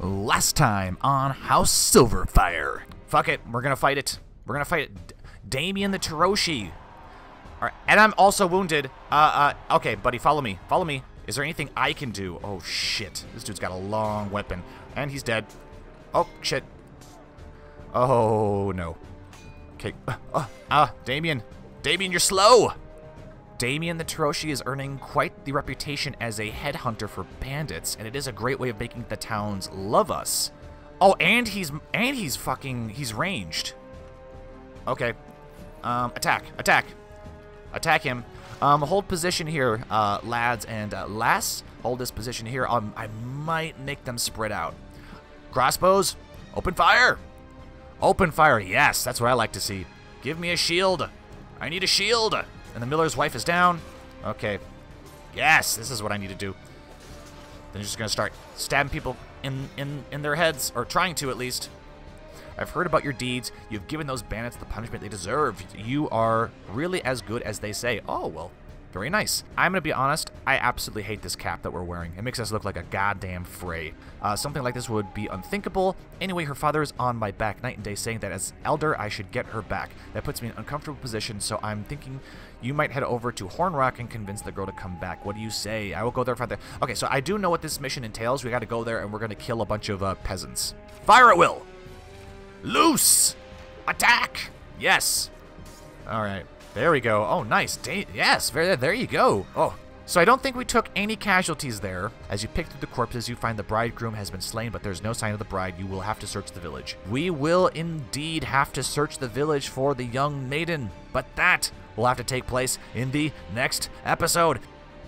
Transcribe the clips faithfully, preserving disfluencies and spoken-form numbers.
Last time on House Silverfyre. Fuck it, we're gonna fight it. We're gonna fight it. D Daemon the Tiroshi. Alright, and I'm also wounded. Uh, uh, okay, buddy, follow me. Follow me. Is there anything I can do? Oh, shit. This dude's got a long weapon. And he's dead. Oh, shit. Oh, no. Okay. Uh, uh, uh Daemon. Daemon, you're slow! Daemon the Tiroshi is earning quite the reputation as a headhunter for bandits, and it is a great way of making the towns love us. Oh, and he's and he's fucking he's ranged. Okay. Um, attack, attack, attack him. Um, hold position here, uh, lads and uh, lass. Hold this position here. Um, I might make them spread out. Crossbows, open fire. Open fire. Yes, that's what I like to see. Give me a shield. I need a shield. And the miller's wife is down. Okay. Yes, this is what I need to do. Then you're just gonna start stabbing people in, in, in their heads, or trying to at least. I've heard about your deeds. You've given those bandits the punishment they deserve. You are really as good as they say. Oh, well, very nice. I'm gonna be honest, I absolutely hate this cap that we're wearing. It makes us look like a goddamn fray. Uh, something like this would be unthinkable. Anyway, her father is on my back night and day saying that as elder, I should get her back. That puts me in an uncomfortable position, so I'm thinking you might head over to Hornrock and convince the girl to come back. What do you say? I will go there, father. Okay, so I do know what this mission entails. We gotta go there and we're gonna kill a bunch of uh, peasants. Fire at will! Loose! Attack! Yes! Alright. There we go. Oh, nice. Da yes, there, there you go. Oh, so I don't think we took any casualties there. As you pick through the corpses, you find the bridegroom has been slain, but there's no sign of the bride. You will have to search the village. We will indeed have to search the village for the young maiden, but that will have to take place in the next episode.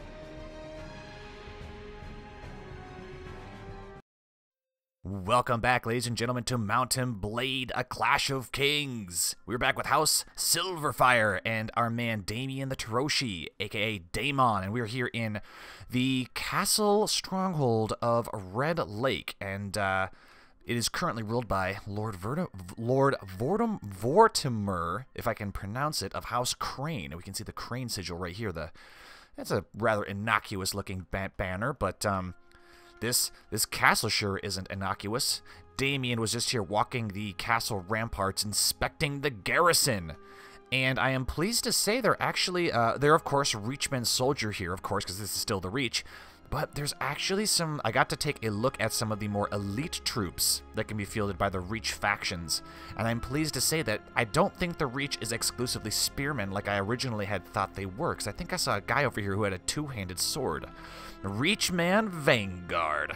Welcome back, ladies and gentlemen, to Mountain Blade, A Clash of Kings. We're back with House Silverfyre and our man Daemon the Tiroshi, aka Daemon, and we're here in the castle stronghold of Red Lake, and uh, it is currently ruled by Lord Verta Lord Vortum Vortimer, if I can pronounce it, of House Crane. We can see the Crane sigil right here. The that's a rather innocuous-looking ba banner, but um. This this castle sure isn't innocuous. Daemon was just here walking the castle ramparts, inspecting the garrison. And I am pleased to say they're actually, uh, they're of course Reachman soldier here, of course, because this is still the Reach. But there's actually some, I got to take a look at some of the more elite troops that can be fielded by the Reach factions. And I'm pleased to say that I don't think the Reach is exclusively spearmen like I originally had thought they were, because I think I saw a guy over here who had a two-handed sword. Reachman Vanguard.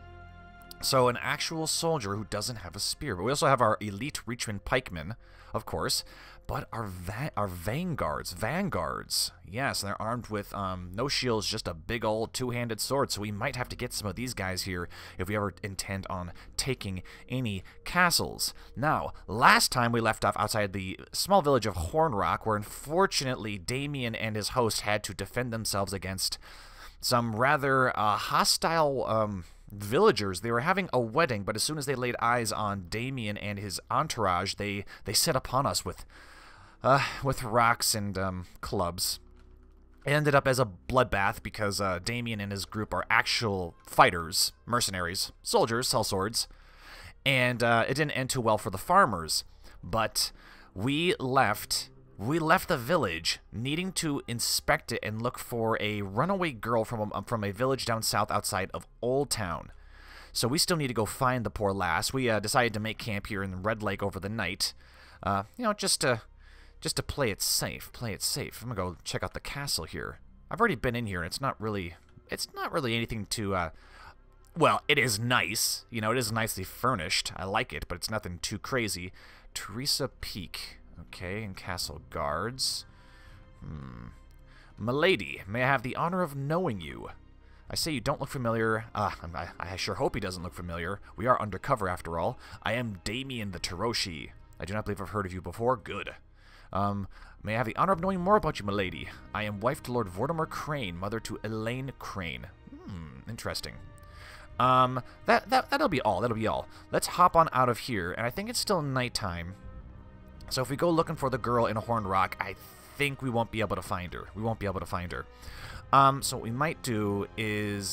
So an actual soldier who doesn't have a spear. But we also have our elite Reachman pikemen, of course. But our va our vanguards, vanguards, yes, and they're armed with um, no shields, just a big old two-handed sword. So we might have to get some of these guys here if we ever intend on taking any castles. Now, last time we left off outside the small village of Hornrock, where unfortunately Daemon and his host had to defend themselves against some rather uh, hostile um, villagers. They were having a wedding, but as soon as they laid eyes on Daemon and his entourage, they they set upon us with uh, with rocks and um, clubs. It ended up as a bloodbath because uh, Daemon and his group are actual fighters, mercenaries, soldiers, sellswords, and uh, it didn't end too well for the farmers. But we left. We left the village needing to inspect it and look for a runaway girl from a, from a village down south outside of Old Town. So we still need to go find the poor lass. We uh, decided to make camp here in Red Lake over the night. Uh, you know, just to, just to play it safe. Play it safe. I'm going to go check out the castle here. I've already been in here, and it's not really, it's not really anything to, uh, well, it is nice. You know, it is nicely furnished. I like it, but it's nothing too crazy. Teresa Peak. Okay, and castle guards. Hmm. Milady, may I have the honor of knowing you? I say you don't look familiar. Ah, uh, I, I sure hope he doesn't look familiar. We are undercover after all. I am Daemon the Tiroshi. I do not believe I've heard of you before. Good. Um, may I have the honor of knowing more about you, milady? I am wife to Lord Vortimer Crane, mother to Elaine Crane. Hmm, interesting. Um, that, that, that'll be all. That'll be all. Let's hop on out of here, and I think it's still nighttime. So if we go looking for the girl in Hornrock, I think we won't be able to find her. We won't be able to find her. Um, so what we might do is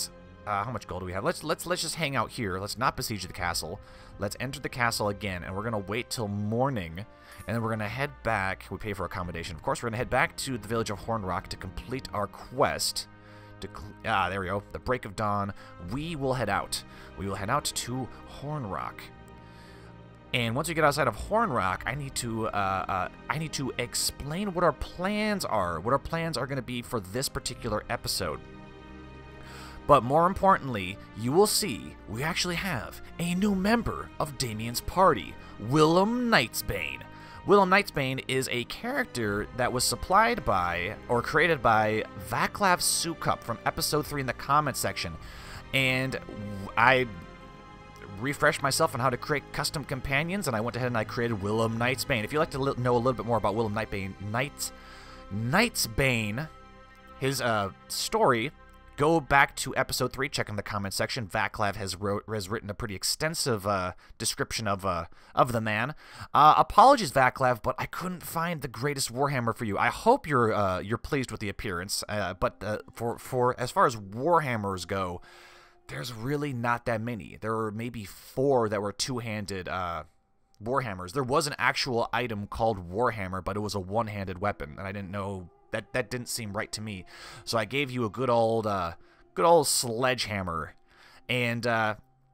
Uh, how much gold do we have? Let's let's let's just hang out here. Let's not besiege the castle. Let's enter the castle again, and we're gonna wait till morning, and then we're gonna head back. We pay for accommodation, of course. We're gonna head back to the village of Hornrock to complete our quest. To ah, there we go. The break of dawn. We will head out. We will head out to Hornrock. And once we get outside of Hornrock, I need to uh, uh, I need to explain what our plans are. What our plans are gonna be for this particular episode. But more importantly, you will see we actually have a new member of Damien's party, Willem Nightsbane. Willem Nightsbane is a character that was supplied by, or created by, Vaclav Sukup from episode three in the comments section. And I refreshed myself on how to create custom companions, and I went ahead and I created Willem Nightsbane. If you'd like to know a little bit more about Willem Nightsbane, Knights, Nightsbane, his uh, story, go back to episode three, check in the comment section. Vaclav has wrote has written a pretty extensive uh, description of uh, of the man. Uh, apologies, Vaclav, but I couldn't find the greatest Warhammer for you. I hope you're uh, you're pleased with the appearance, uh, but uh, for for as far as Warhammers go, there's really not that many. There were maybe four that were two-handed uh, Warhammers. There was an actual item called Warhammer, but it was a one-handed weapon, and I didn't know. That that didn't seem right to me, so I gave you a good old, uh, good old sledgehammer, and uh,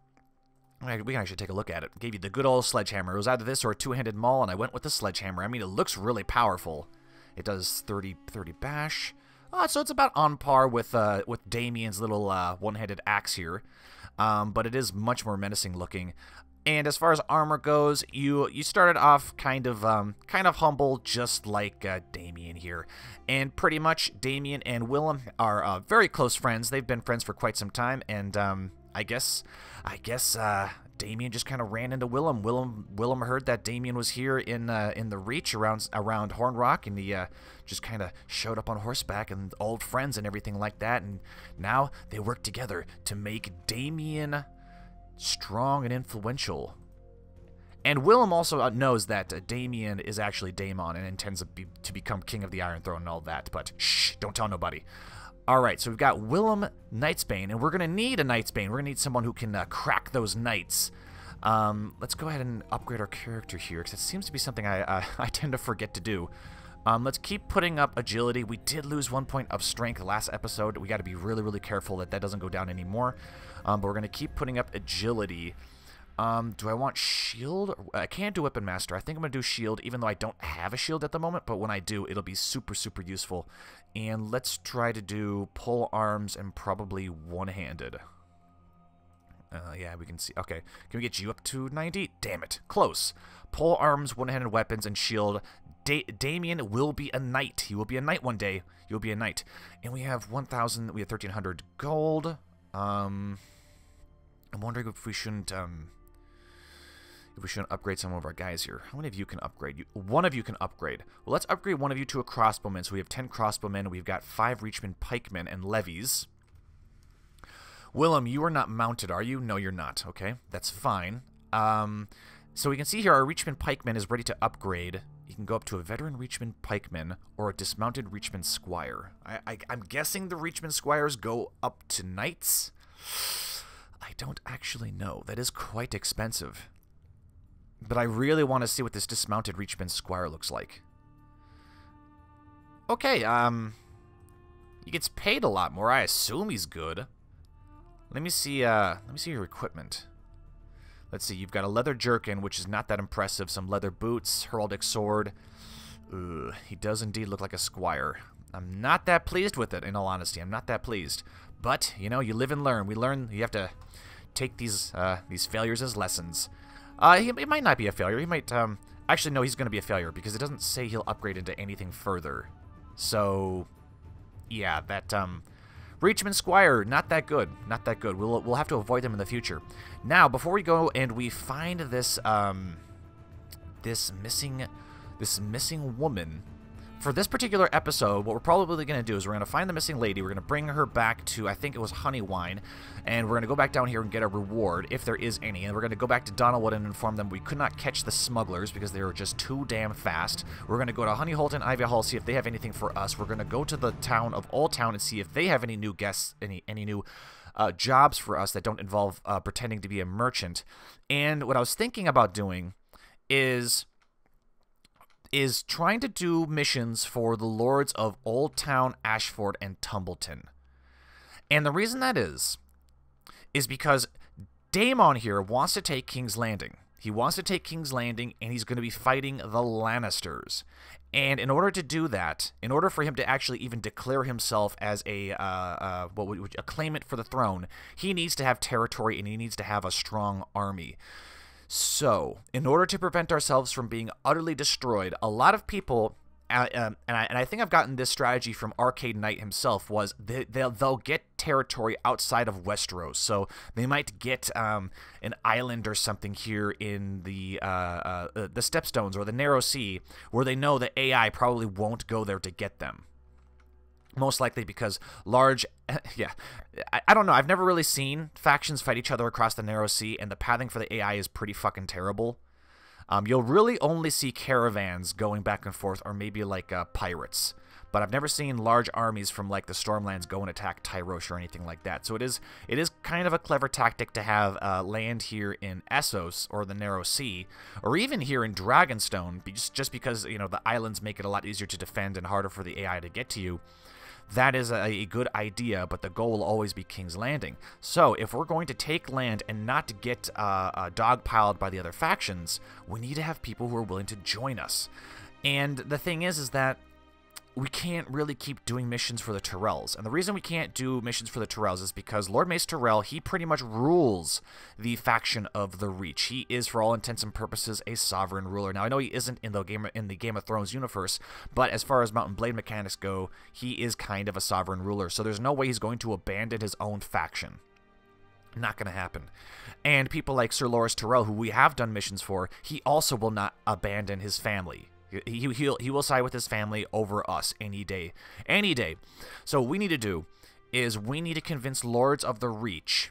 we can actually take a look at it. Gave you the good old sledgehammer. It was either this or a two-handed maul, and I went with the sledgehammer. I mean, it looks really powerful. It does thirty, thirty bash, oh, so it's about on par with uh, with Damien's little uh, one-handed axe here, um, but it is much more menacing looking. And as far as armor goes, you you started off kind of um, kind of humble, just like uh, Damien here. And pretty much Damien and Willem are uh, very close friends. They've been friends for quite some time, and um, I guess I guess uh, Damien just kind of ran into Willem. Willem Willem heard that Damien was here in uh, in the Reach around around Hornrock, and he uh, just kind of showed up on horseback and old friends and everything like that. And now they work together to make Damien strong and influential. And Willem also knows that uh, Damien is actually Daemon and intends to, be, to become King of the Iron Throne and all that, but shh, don't tell nobody. Alright, so we've got Willem Nightsbane, and we're going to need a Nightsbane. We're going to need someone who can uh, crack those knights. Um, let's go ahead and upgrade our character here, because it seems to be something I, uh, I tend to forget to do. Um, let's keep putting up agility. We did lose one point of strength last episode. We got to be really, really careful that that doesn't go down anymore. Um, but we're going to keep putting up agility. Um, do I want shield? I can't do weapon master. I think I'm going to do shield, even though I don't have a shield at the moment. But when I do, it'll be super, super useful. And let's try to do pole arms and probably one-handed. Uh, yeah, we can see. Okay, can we get you up to ninety? Damn it, close. Pole arms, one-handed weapons, and shield. Da Damien will be a knight. He will be a knight one day. You'll be a knight. And we have one thousand. We have thirteen hundred gold. Um, I'm wondering if we shouldn't. Um, if we shouldn't upgrade some of our guys here. How many of you can upgrade? You, one of you can upgrade. Well, let's upgrade one of you to a crossbowman. So we have ten crossbowmen. We've got five reachman pikemen and levies. Willem, you are not mounted, are you? No, you're not. Okay, that's fine. Um, so we can see here our reachman pikeman is ready to upgrade. You can go up to a veteran reachman pikeman or a dismounted reachman squire. I, I, I'm guessing the reachman squires go up to knights. I don't actually know. That is quite expensive. But I really want to see what this dismounted reachman squire looks like. Okay, um, he gets paid a lot more. I assume he's good. Let me see. Uh, let me see your equipment. Let's see. You've got a leather jerkin, which is not that impressive. Some leather boots, heraldic sword. Ugh, he does indeed look like a squire. I'm not that pleased with it, in all honesty. I'm not that pleased. But you know, you live and learn. We learn. You have to take these uh, these failures as lessons. Uh, he, it might not be a failure. He might, um, actually, no, he's going to be a failure because it doesn't say he'll upgrade into anything further. So, yeah, that, um, Reachman Squire, not that good. Not that good. We'll, we'll have to avoid them in the future. Now, before we go and we find this, um, this missing, this missing woman, for this particular episode, what we're probably going to do is we're going to find the missing lady. We're going to bring her back to, I think it was Honeywine, and we're going to go back down here and get a reward, if there is any. And we're going to go back to Donalwood and inform them we could not catch the smugglers because they were just too damn fast. We're going to go to Honeyholt and Ivy Hall, see if they have anything for us. We're going to go to the town of Old Town and see if they have any new guests, any any new uh, jobs for us that don't involve uh, pretending to be a merchant. And what I was thinking about doing is is trying to do missions for the lords of Old Town, Ashford, and Tumbleton. And the reason that is, is because Daemon here wants to take King's Landing. He wants to take King's Landing, and he's going to be fighting the Lannisters. And in order to do that, in order for him to actually even declare himself as a uh, uh, what would, a claimant for the throne, he needs to have territory and he needs to have a strong army. So, in order to prevent ourselves from being utterly destroyed, a lot of people, uh, um, and, I, and I think I've gotten this strategy from Arcade Knight himself, was they, they'll, they'll get territory outside of Westeros. So they might get um, an island or something here in the uh, uh, the Stepstones or the Narrow Sea, where they know that A I probably won't go there to get them. Most likely because large, yeah, I, I don't know. I've never really seen factions fight each other across the Narrow Sea, and the pathing for the A I is pretty fucking terrible. Um, you'll really only see caravans going back and forth, or maybe like uh, pirates. But I've never seen large armies from like the Stormlands go and attack Tyrosh or anything like that. So it is it is kind of a clever tactic to have uh, land here in Essos or the Narrow Sea, or even here in Dragonstone, just just because you know the islands make it a lot easier to defend and harder for the A I to get to you. That is a, a good idea, but the goal will always be King's Landing. So if we're going to take land and not get uh, uh, dogpiled by the other factions, we need to have people who are willing to join us. And the thing is, is that we can't really keep doing missions for the Tyrells. And the reason we can't do missions for the Tyrells is because Lord Mace Tyrell, he pretty much rules the faction of the Reach. He is, for all intents and purposes, a sovereign ruler. Now, I know he isn't in the Game of, in the Game of Thrones universe, but as far as Mount and Blade mechanics go, he is kind of a sovereign ruler. So there's no way he's going to abandon his own faction. Not going to happen. And people like Sir Loras Tyrell, who we have done missions for, he also will not abandon his family. He, he'll, he will side with his family over us any day. Any day. So what we need to do is we need to convince Lords of the Reach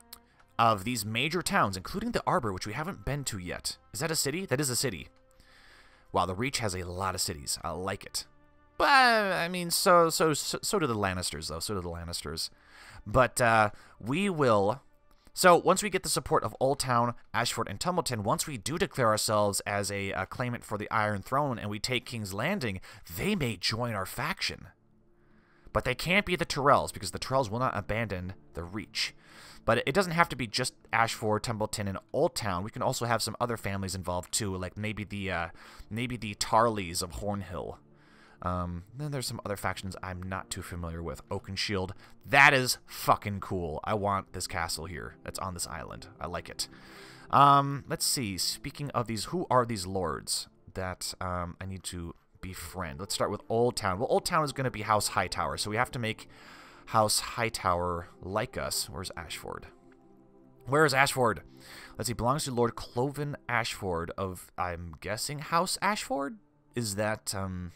of these major towns, including the Arbor, which we haven't been to yet. Is that a city? That is a city. Wow, the Reach has a lot of cities. I like it. But, I mean, so so so, so do the Lannisters, though. So do the Lannisters. But uh, we will... So, once we get the support of Old Town, Ashford, and Tumbleton, once we do declare ourselves as a, a claimant for the Iron Throne and we take King's Landing, they may join our faction. But they can't be the Tyrells, because the Tyrells will not abandon the Reach. But it doesn't have to be just Ashford, Tumbleton, and Old Town. We can also have some other families involved, too, like maybe the, uh, maybe the Tarleys of Hornhill. Um, then there's some other factions I'm not too familiar with. Oakenshield. That is fucking cool. I want this castle here that's on this island. I like it. Um, let's see. Speaking of these, who are these lords that um, I need to befriend? Let's start with Old Town. Well, Old Town is going to be House Hightower, so we have to make House Hightower like us. Where's Ashford? Where is Ashford? Let's see. Belongs to Lord Cloven Ashford of, I'm guessing, House Ashford? Is that, um...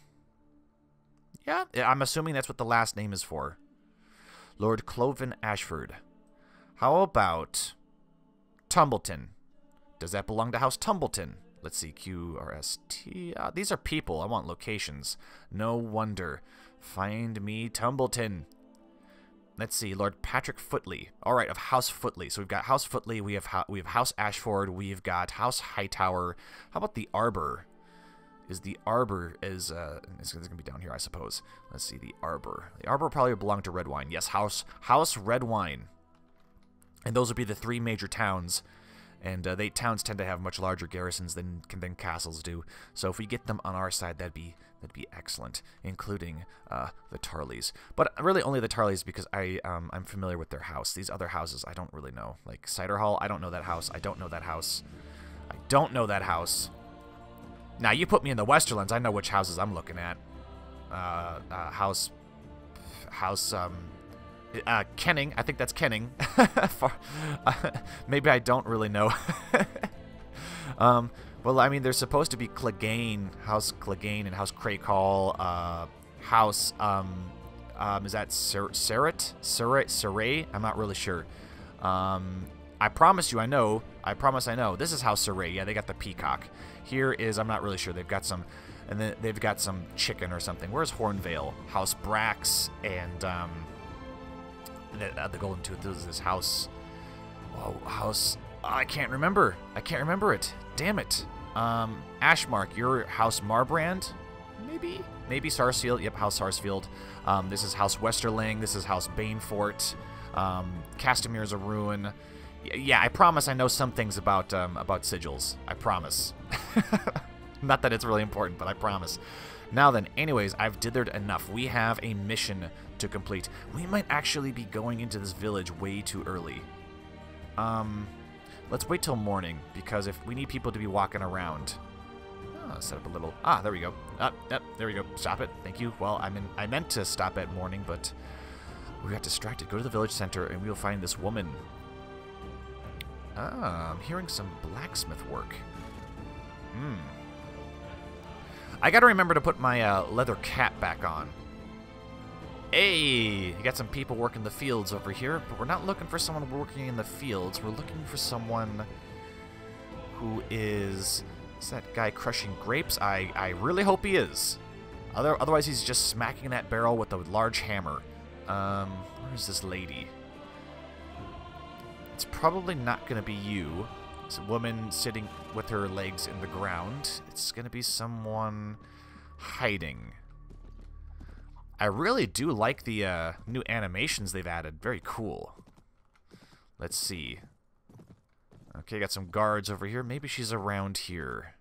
Yeah, I'm assuming that's what the last name is for. Lord Cloven Ashford. How about Tumbleton? Does that belong to House Tumbleton? Let's see, Q R S T. Uh, these are people. I want locations. No wonder. Find me Tumbleton. Let's see, Lord Patrick Footley. All right, of House Footley. So we've got House Footley. We have we have House Ashford. We've got House Hightower. How about the Arbor? Is the Arbor is uh it's, it's gonna be down here, I suppose. Let's see, the Arbor. The Arbor probably belong to Redwine. Yes, House House Redwine. And those would be the three major towns. And uh, they towns tend to have much larger garrisons than than castles do. So if we get them on our side, that'd be that'd be excellent, including uh, the Tarleys. But really only the Tarleys, because I um I'm familiar with their house. These other houses I don't really know. Like Cider Hall, I don't know that house. I don't know that house. I don't know that house. Now, you put me in the Westerlands, I know which houses I'm looking at. Uh, uh, house, house, um, uh, Kenning, I think that's Kenning. For, uh, maybe I don't really know. um, well, I mean, there's supposed to be Clegane, House Clegane, and House Crakehall, uh, House, um, um, is that Serret? Serret? Serret? I'm not really sure. Um, I promise you I know. I promise I know. This is House Serret. Yeah, they got the peacock. Here is, I'm not really sure. They've got some, and then they've got some chicken or something. Where's Hornvale? House Brax and, um, the, uh, the Golden Tooth. This is this house. Whoa, house. I can't remember. I can't remember it. Damn it. Um, Ashmark, you're House Marbrand? Maybe? Maybe Sarsfield. Yep, House Sarsfield. Um, this is House Westerling. This is House Banefort. Um, Castamir's a ruin. Y yeah, I promise I know some things about, um, about sigils. I promise. Not that it's really important, but I promise. Now then, anyways, I've dithered enough. We have a mission to complete. We might actually be going into this village way too early. Um... Let's wait till morning, because if we need people to be walking around... Oh, set up a little... Ah, there we go. Ah, yep, there we go. Stop it. Thank you. Well, I mean, I meant to stop at morning, but we got distracted. Go to the village center, and we'll find this woman. Ah, I'm hearing some blacksmith work. Hmm. I gotta remember to put my uh, leather cap back on. Hey, you got some people working the fields over here, but we're not looking for someone working in the fields. We're looking for someone who is... Is that guy crushing grapes? I, I really hope he is. Other, otherwise, he's just smacking that barrel with a large hammer. Um, where is this lady? It's probably not going to be you. It's a woman sitting with her legs in the ground. It's going to be someone hiding. I really do like the uh, new animations they've added. Very cool. Let's see. Okay, got some guards over here. Maybe she's around here.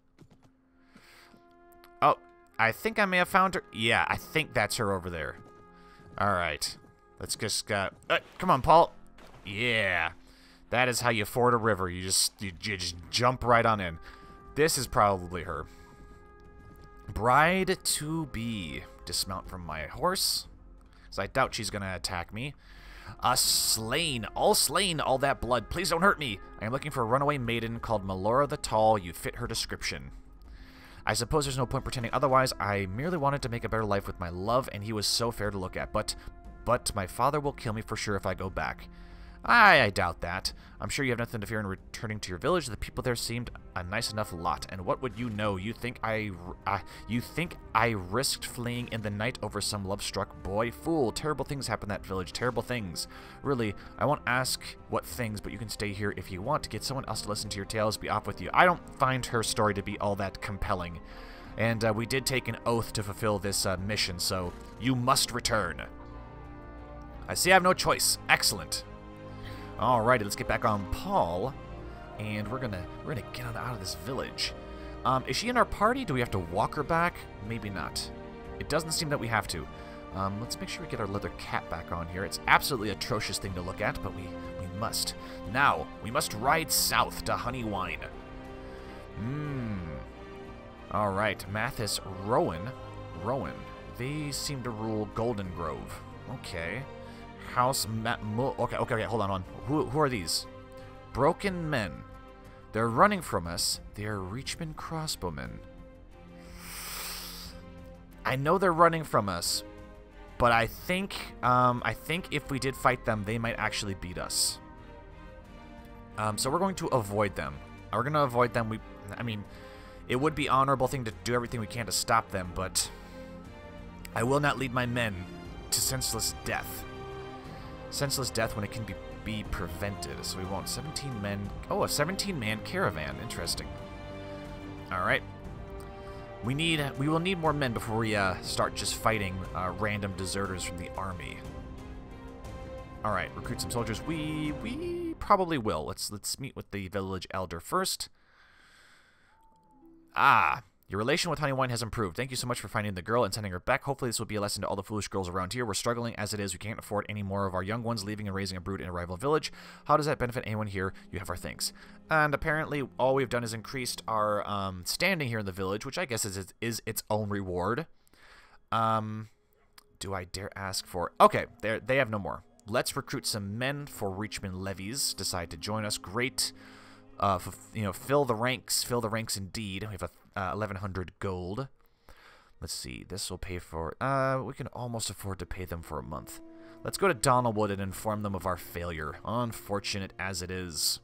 Oh, I think I may have found her. Yeah, I think that's her over there. Alright. Let's just... Uh, uh, come on, Paul. Yeah. That is how you ford a river. You just, you, you just jump right on in. This is probably her. Bride to be. Dismount from my horse, because I doubt she's going to attack me. Uh, slain. All slain, all that blood. Please don't hurt me. I am looking for a runaway maiden called Melora the Tall. You fit her description. I suppose there's no point pretending otherwise. I merely wanted to make a better life with my love, and he was so fair to look at. But, but my father will kill me for sure if I go back. I, I doubt that. I'm sure you have nothing to fear in returning to your village. The people there seemed a nice enough lot. And what would you know? You think I, uh, you think I risked fleeing in the night over some love-struck boy? Fool! Terrible things happen in that village. Terrible things. Really, I won't ask what things, but you can stay here if you want. To get someone else to listen to your tales, be off with you. I don't find her story to be all that compelling. And uh, we did take an oath to fulfill this uh, mission, so you must return. I see I have no choice. Excellent. Alrighty, let's get back on Paul, and we're gonna we're gonna get on out of this village. Um, is she in our party? Do we have to walk her back? Maybe not. It doesn't seem that we have to. Um, let's make sure we get our leather cap back on here. It's absolutely atrocious thing to look at, but we we must. Now we must ride south to Honeywine. Hmm. All right, Mathis, Rowan, Rowan. They seem to rule Golden Grove. Okay. House Ma Mo okay, okay, okay, hold on, hold on. Who, who are these? Broken men. They're running from us. They're Reachman crossbowmen. I know they're running from us, but I think, um, I think if we did fight them, they might actually beat us. Um, so we're going to avoid them. We're going to avoid them. We, I mean, it would be an honorable thing to do everything we can to stop them, but I will not lead my men to senseless death. Senseless death when it can be, be prevented, so we won't. seventeen men. Oh, a seventeen man caravan. Interesting. Alright. We need, we will need more men before we uh, start just fighting uh, random deserters from the army. Alright, recruit some soldiers. We, we probably will. Let's, let's meet with the village elder first. Ah. Your relation with Honeywine has improved. Thank you so much for finding the girl and sending her back. Hopefully this will be a lesson to all the foolish girls around here. We're struggling as it is. We can't afford any more of our young ones leaving and raising a brood in a rival village. How does that benefit anyone here? You have our thanks. And apparently all we've done is increased our um, standing here in the village, which I guess is, is its own reward. Um, do I dare ask for... Okay, they have no more. Let's recruit some men for Reachman levies. Decide to join us. Great. Uh, you know, fill the ranks. Fill the ranks indeed. We have a Uh, eleven hundred gold. Let's see. This will pay for... Uh, we can almost afford to pay them for a month. Let's go to Donalwood and inform them of our failure. Unfortunate as it is.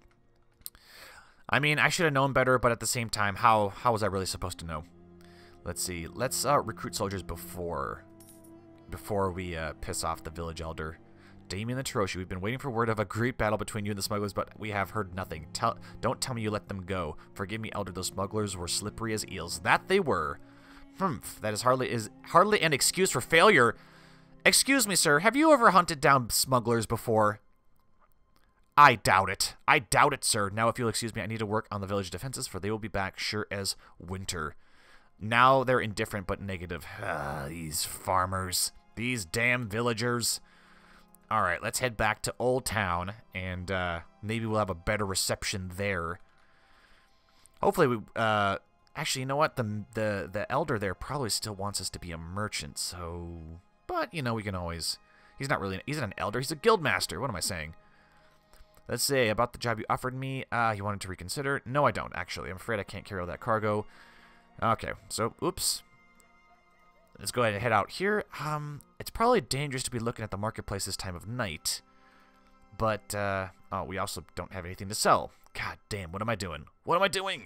I mean, I should have known better, but at the same time, how how was I really supposed to know? Let's see. Let's uh, recruit soldiers before... Before we uh, piss off the village elder. Daemon the Taroshi, we've been waiting for word of a great battle between you and the smugglers, but we have heard nothing. Tell, don't tell me you let them go. Forgive me, Elder, those smugglers were slippery as eels. That they were. Humph, that is hardly is hardly an excuse for failure. Excuse me, sir, have you ever hunted down smugglers before? I doubt it. I doubt it, sir. Now, if you'll excuse me, I need to work on the village defenses, for they will be back sure as winter. Now they're indifferent but negative. Ah, these farmers. These damn villagers. Alright, let's head back to Old Town, and uh, maybe we'll have a better reception there. Hopefully we... Uh, actually, you know what? The, the, the elder there probably still wants us to be a merchant, so... But, you know, we can always... He's not really... He's not an elder. He's a guild master. What am I saying? Let's say about the job you offered me. Uh, you wanted to reconsider? No, I don't, actually. I'm afraid I can't carry all that cargo. Okay, so, oops. Let's go ahead and head out here. Um, it's probably dangerous to be looking at the marketplace this time of night. But, uh, oh, we also don't have anything to sell. God damn, what am I doing? What am I doing?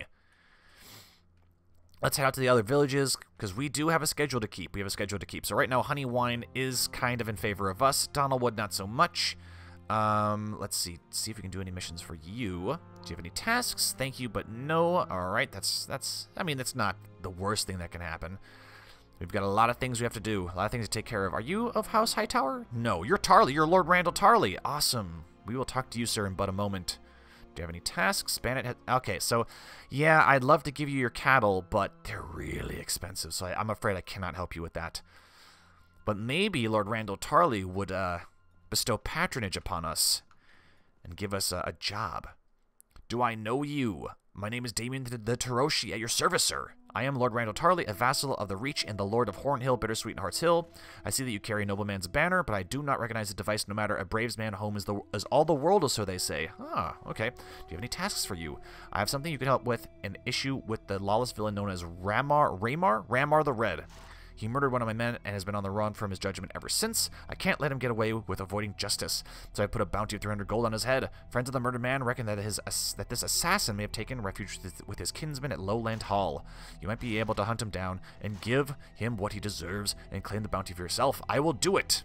Let's head out to the other villages, because we do have a schedule to keep. We have a schedule to keep. So right now, Honey Wine is kind of in favor of us. Donaldwood, not so much. Um, let's see. See if we can do any missions for you. Do you have any tasks? Thank you, but no. All right, that's, that's, I mean, that's not the worst thing that can happen. We've got a lot of things we have to do. A lot of things to take care of. Are you of House Hightower? No, you're Tarley. You're Lord Randall Tarley. Awesome. We will talk to you, sir, in but a moment. Do you have any tasks? Bandit. Okay, so, yeah, I'd love to give you your cattle, but they're really expensive, so I, I'm afraid I cannot help you with that. But maybe Lord Randall Tarley would, uh... bestow patronage upon us and give us a, a job. Do I know you? My name is Daemon the, the Taroshi, at your service, sir. I am Lord Randall Tarley, a vassal of the Reach and the Lord of Hornhill, Bittersweet, and Hearts Hill. I see that you carry a nobleman's banner, but I do not recognize the device. No matter a brave's man, home is, the, is all the world, or so they say. Ah, okay. Do you have any tasks for you? I have something you can help with, an issue with the lawless villain known as Ramar, Ramar? Ramar the Red. He murdered one of my men and has been on the run from his judgment ever since. I can't let him get away with avoiding justice, so I put a bounty of three hundred gold on his head. Friends of the murdered man reckon that his that this assassin may have taken refuge with his kinsman at Lowland Hall. You might be able to hunt him down and give him what he deserves and claim the bounty for yourself. I will do it.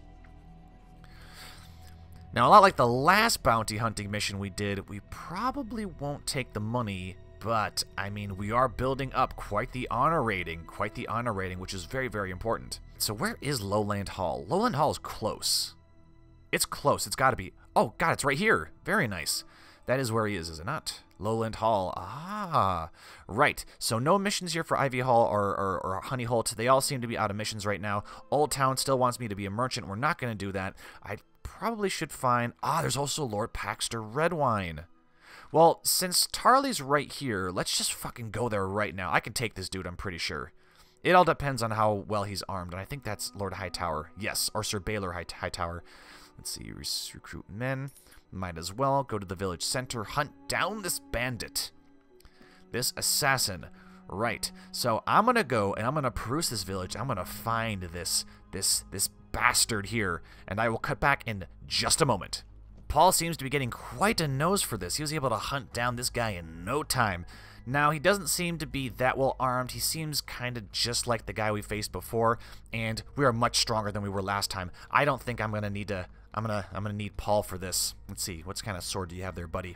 Now, a lot like the last bounty hunting mission we did, we probably won't take the money. But, I mean, we are building up quite the honor rating, quite the honor rating, which is very, very important. So where is Lowland Hall? Lowland Hall is close. It's close. It's got to be. Oh, God, it's right here. Very nice. That is where he is, is it not? Lowland Hall. Ah, right. So no missions here for Ivy Hall or, or, or Honey Holt. They all seem to be out of missions right now. Old Town still wants me to be a merchant. We're not going to do that. I probably should find... Ah, there's also Lord Paxter Redwine. Well, since Tarley's right here, let's just fucking go there right now. I can take this dude, I'm pretty sure. It all depends on how well he's armed, and I think that's Lord Hightower. Yes, or Sir Baylor High Hightower. Let's see, recruit men. Might as well go to the village center, hunt down this bandit. This assassin. Right, so I'm gonna go, and I'm gonna peruse this village. I'm gonna find this, this, this bastard here, and I will cut back in just a moment. Paul seems to be getting quite a nose for this. He was able to hunt down this guy in no time. Now, he doesn't seem to be that well armed. He seems kind of just like the guy we faced before, and we are much stronger than we were last time. I don't think I'm gonna need to. I'm gonna. I'm gonna need Paul for this. Let's see. What kind of sword do you have there, buddy?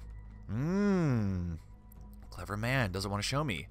Mmm. Clever man. Doesn't want to show me.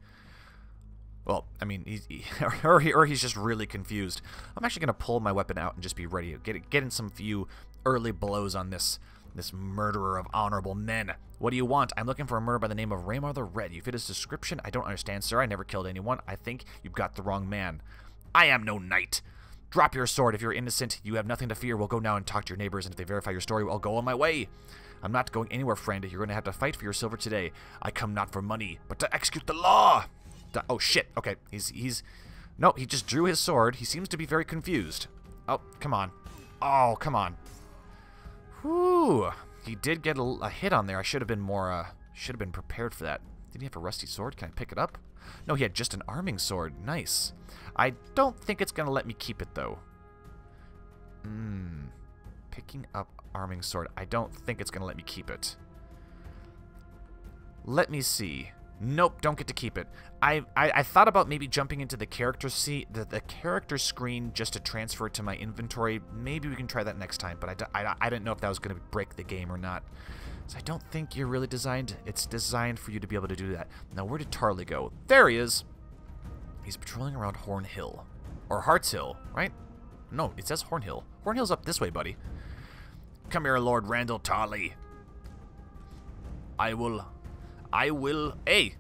Well, I mean, he, he, or, he, or he's just really confused. I'm actually gonna pull my weapon out and just be ready. Get get in some few early blows on this. This murderer of honorable men. What do you want? I'm looking for a murderer by the name of Ramar the Red. You fit his description? I don't understand, sir. I never killed anyone. I think you've got the wrong man. I am no knight. Drop your sword. If you're innocent, you have nothing to fear. We'll go now and talk to your neighbors, and if they verify your story, I'll go on my way. I'm not going anywhere, friend. You're going to have to fight for your silver today. I come not for money, but to execute the law. Oh, shit. Okay, he's... he's... No, he just drew his sword. He seems to be very confused. Oh, come on. Oh, come on. Whew. He did get a, a hit on there. I should have been more, uh, should have been prepared for that. Did he have a rusty sword? Can I pick it up? No, he had just an arming sword. Nice. I don't think it's going to let me keep it, though. Hmm. Picking up arming sword. I don't think it's going to let me keep it. Let me see. Nope, don't get to keep it. I, I, I thought about maybe jumping into the character seat, the, the character screen just to transfer it to my inventory. Maybe we can try that next time, but I, d I, I didn't know if that was going to break the game or not. So I don't think you're really designed. It's designed for you to be able to do that. Now, where did Tarley go? There he is. He's patrolling around Horn Hill. Or Hearts Hill, right? No, it says Horn Hill. Horn Hill's up this way, buddy. Come here, Lord Randall Tarley. I will... I will... Hey!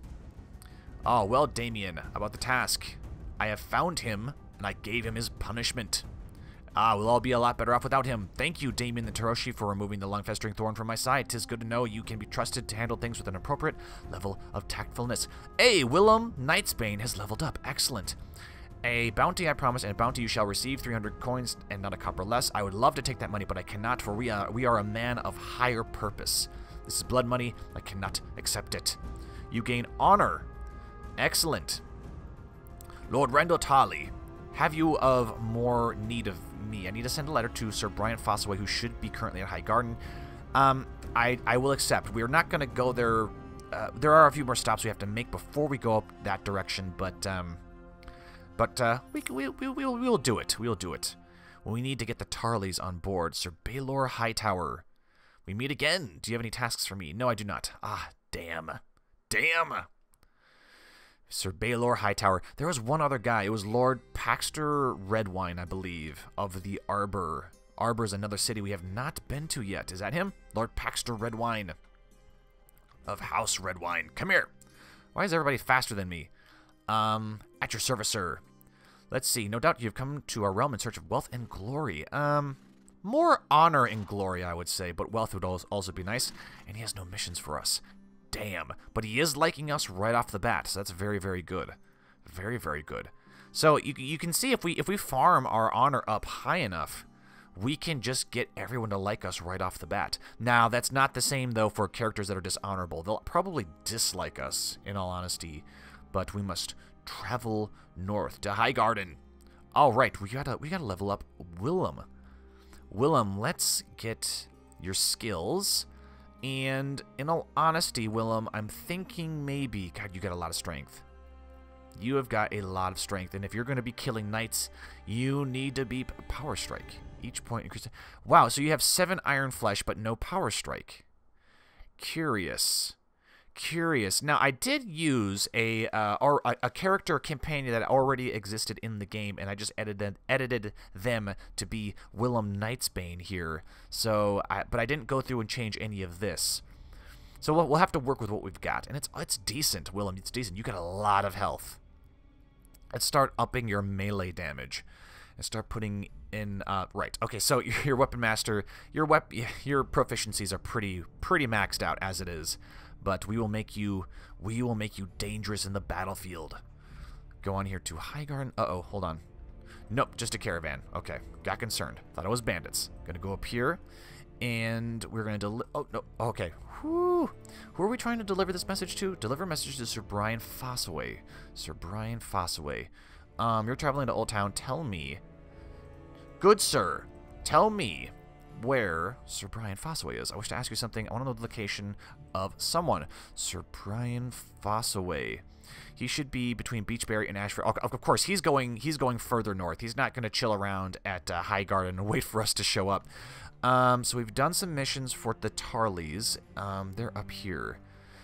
Oh, well, Damien, about the task. I have found him, and I gave him his punishment. Ah, we'll all be a lot better off without him. Thank you, Daemon the Taroshi, for removing the long-festering thorn from my side. 'Tis good to know you can be trusted to handle things with an appropriate level of tactfulness. Hey, Willem Knightsbane has leveled up. Excellent. A bounty, I promise, and a bounty you shall receive, three hundred coins and not a copper less. I would love to take that money, but I cannot, for we are, we are a man of higher purpose. This is blood money. I cannot accept it. You gain honor. Excellent. Lord Randall Tarley, have you of more need of me? I need to send a letter to Sir Brian Fossaway, who should be currently at High Garden. Um, I, I will accept. We are not going to go there. Uh, there are a few more stops we have to make before we go up that direction, but um, but uh, we we we we'll, we'll do it. We'll do it. We need to get the Tarleys on board. Sir Baelor Hightower. We meet again. Do you have any tasks for me? No, I do not. Ah, damn. Damn. Sir Baelor Hightower. There was one other guy. It was Lord Paxter Redwine, I believe, of the Arbor. Arbor is another city we have not been to yet. Is that him? Lord Paxter Redwine of House Redwine. Come here. Why is everybody faster than me? Um, at your service, sir. Let's see. No doubt you've come to our realm in search of wealth and glory. Um... More honor and glory, I would say, but wealth would also be nice. And he has no missions for us. Damn. But he is liking us right off the bat, so that's very, very good. Very, very good. So you, you can see if we if we farm our honor up high enough, we can just get everyone to like us right off the bat. Now, that's not the same, though, for characters that are dishonorable. They'll probably dislike us, in all honesty. But we must travel north to Highgarden. All right, we gotta we gotta level up Willem. Willem, let's get your skills. And in all honesty, Willem, I'm thinking maybe... God, you got a lot of strength. You have got a lot of strength. And if you're going to be killing knights, you need to be power strike. Each point increases... Wow, so you have seven iron flesh, but no power strike. Curious. Curious. Now, I did use a uh, or a, a character companion that already existed in the game, and I just edited edited them to be Willem Knightsbane here. So, I, but I didn't go through and change any of this. So we'll, we'll have to work with what we've got, and it's it's decent, Willem. It's decent. You got a lot of health. Let's start upping your melee damage, and start putting in uh, right. Okay, so your weapon master, your wep your proficiencies are pretty pretty maxed out as it is. But we will make you, we will make you dangerous in the battlefield. Go on here to Highgarden. Uh-oh, hold on. Nope, just a caravan. Okay, got concerned. Thought it was bandits. Gonna go up here, and we're gonna deli- Oh, no, okay. Whew. Who are we trying to deliver this message to? Deliver a message to Sir Brian Fossaway. Sir Brian Fossaway. Um, you're traveling to Old Town. Tell me. Good sir, tell me where Sir Brian Fossaway is. I wish to ask you something. I want to know the location of someone. Sir Brian Fossaway. He should be between Beechberry and Ashford. Of course, he's going he's going further north. He's not going to chill around at uh, Highgarden and wait for us to show up. Um, so we've done some missions for the Tarleys. Um, they're up here.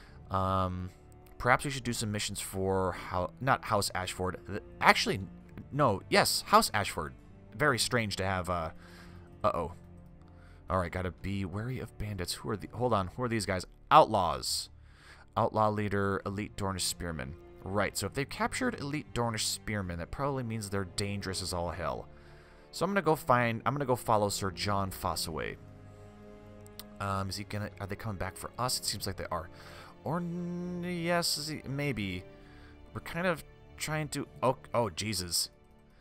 Um, perhaps we should do some missions for how not House Ashford. Actually, no. Yes, House Ashford. Very strange to have. Uh, uh oh. Alright, gotta be wary of bandits. Who are the... Hold on, who are these guys? Outlaws. Outlaw leader, elite Dornish spearmen. Right, so if they've captured elite Dornish spearmen, that probably means they're dangerous as all hell. So I'm gonna go find... I'm gonna go follow Sir John Fossaway. Um, is he gonna... Are they coming back for us? It seems like they are. Or... Yes, is he, maybe. We're kind of trying to... Oh, oh Jesus.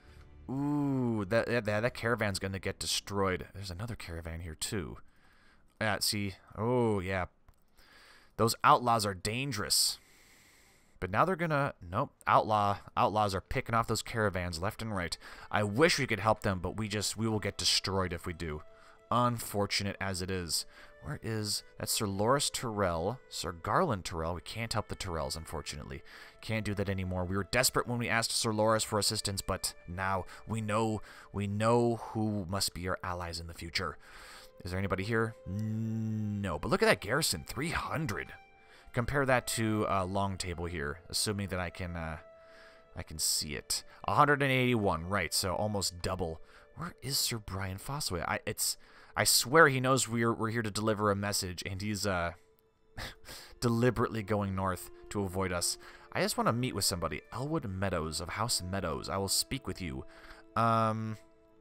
Ooh, that, that that caravan's gonna get destroyed. There's another caravan here too. Yeah, see, oh yeah, those outlaws are dangerous. But now they're gonna nope. Outlaw outlaws are picking off those caravans left and right. I wish we could help them, but we just we will get destroyed if we do. Unfortunate as it is. Where is... That's Sir Loris Tyrell. Sir Garland Tyrell. We can't help the Tyrells, unfortunately. Can't do that anymore. We were desperate when we asked Sir Loris for assistance, but now we know... We know who must be our allies in the future. Is there anybody here? No. But look at that garrison. three hundred. Compare that to a uh, long table here, assuming that I can... Uh, I can see it. one hundred eighty-one. Right, so almost double. Where is Sir Brian Fossaway? I... It's... I swear he knows we're, we're here to deliver a message, and he's uh, deliberately going north to avoid us. I just want to meet with somebody. Elwood Meadows of House Meadows. I will speak with you. Um,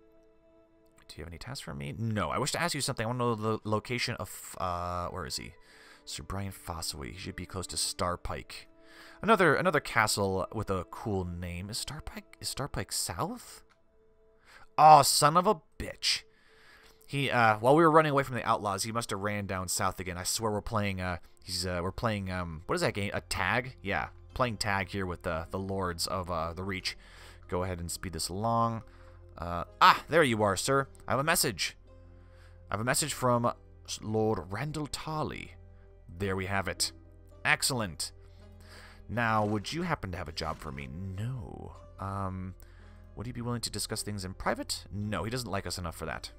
do you have any tasks for me? No. I wish to ask you something. I want to know the location of... Uh, where is he? Sir Brian Fossaway. He should be close to Starpike. Another another castle with a cool name. Is Starpike, is Starpike south? Oh, son of a bitch. He, uh, while we were running away from the outlaws, he must have ran down south again. I swear we're playing, uh, he's, uh, we're playing, um, what is that game? A tag? Yeah, playing tag here with the, the lords of, uh, the Reach. Go ahead and speed this along. Uh, ah, there you are, sir. I have a message. I have a message from Lord Randall Tarley. There we have it. Excellent. Now, would you happen to have a job for me? No. Um, would he be willing to discuss things in private? No, he doesn't like us enough for that.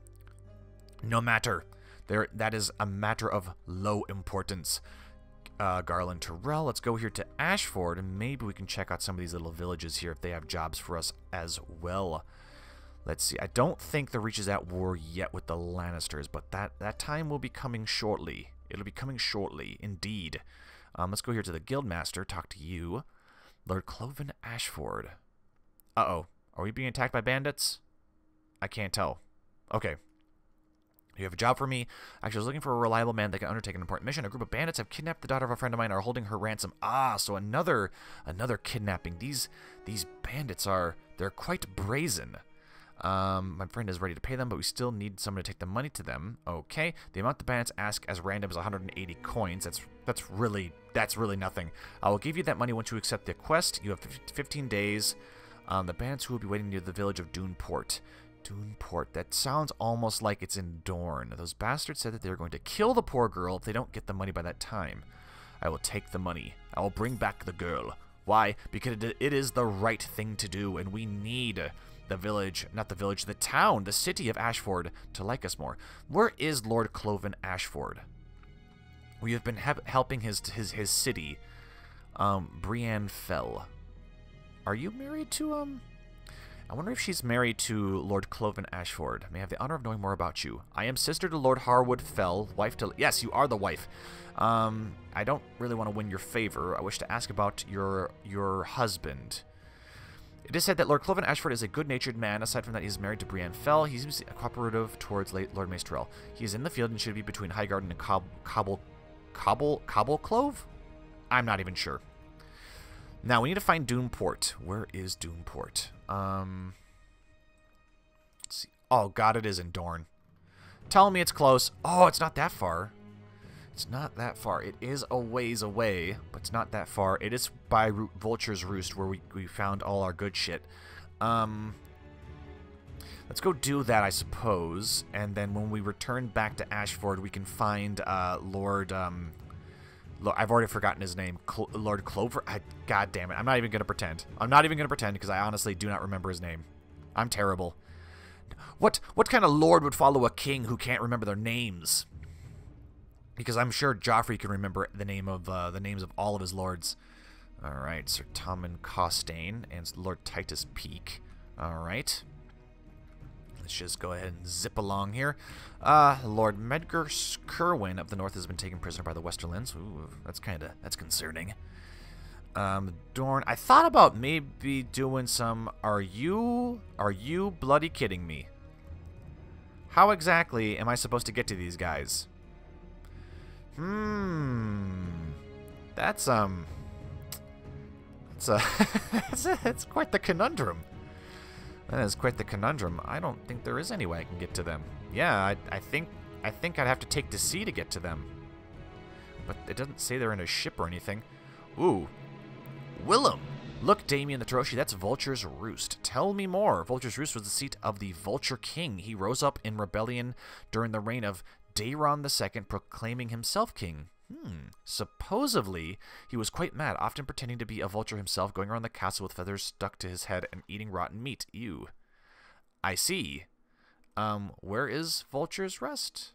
No matter. There, that is a matter of low importance. Uh, Garland Tyrell, let's go here to Ashford, and maybe we can check out some of these little villages here if they have jobs for us as well. Let's see. I don't think the Reach is at war yet with the Lannisters, but that, that time will be coming shortly. It'll be coming shortly, indeed. Um, let's go here to the Guildmaster, talk to you. Lord Cloven Ashford. Uh-oh. Are we being attacked by bandits? I can't tell. Okay. You have a job for me. Actually, I was looking for a reliable man that can undertake an important mission. A group of bandits have kidnapped the daughter of a friend of mine and are holding her ransom. Ah, so another another kidnapping. These these bandits are, they're quite brazen. Um, my friend is ready to pay them, but we still need someone to take the money to them. Okay. The amount the bandits ask as random is one hundred eighty coins. That's that's really that's really nothing. I will give you that money once you accept the quest. You have fifteen days. Um, the bandits who will be waiting near the village of Duneport. Duneport. That sounds almost like it's in Dorne. Those bastards said that they were going to kill the poor girl if they don't get the money by that time. I will take the money. I will bring back the girl. Why? Because it is the right thing to do, and we need the village, not the village, the town, the city of Ashford to like us more. Where is Lord Cloven Ashford? We have been helping his his his city. Um, Brienne Fell. Are you married to um? I wonder if she's married to Lord Cloven Ashford. May I have the honor of knowing more about you. I am sister to Lord Harwood Fell, wife to... Yes, you are the wife. Um, I don't really want to win your favor. I wish to ask about your your husband. It is said that Lord Cloven Ashford is a good-natured man. Aside from that, he is married to Brienne Fell. He seems cooperative towards late Lord Mace Tyrell. He is in the field and should be between Highgarden and Cob Cobble... Cobble... Cobble Clove? I'm not even sure. Now, we need to find Duneport. Where is Duneport? Um, let's see. Oh, God, it is in Dorne. Telling me it's close. Oh, it's not that far. It's not that far. It is a ways away, but it's not that far. It is by Ro Vulture's Roost, where we, we found all our good shit. Um, let's go do that, I suppose. And then when we return back to Ashford, we can find uh, Lord... Um, I've already forgotten his name. Cl Lord Clover? I, God damn it. I'm not even going to pretend. I'm not even going to pretend because I honestly do not remember his name. I'm terrible. What what kind of lord would follow a king who can't remember their names? Because I'm sure Joffrey can remember the name of uh, the names of all of his lords. All right, Sir Tommen Costain and Lord Titus Peake. All right. Let's just go ahead and zip along here. Uh, Lord Medgar Kerwin of the North has been taken prisoner by the Westerlands. Ooh, that's kind of, that's concerning. Um, Dorne, I thought about maybe doing some, are you, are you bloody kidding me? How exactly am I supposed to get to these guys? Hmm, that's, um, that's, a, that's, a, that's quite the conundrum. That is quite the conundrum. I don't think there is any way I can get to them. Yeah, I, I think I think I'd have to take to sea to get to them. But it doesn't say they're in a ship or anything. Ooh. Willem. Look, Daemon the Taroshi, that's Vulture's Roost. Tell me more. Vulture's Roost was the seat of the Vulture King. He rose up in rebellion during the reign of Daemon the Second, proclaiming himself king. Hmm. Supposedly, he was quite mad, often pretending to be a vulture himself, going around the castle with feathers stuck to his head and eating rotten meat. Ew. I see. Um, where is Vulture's Rest?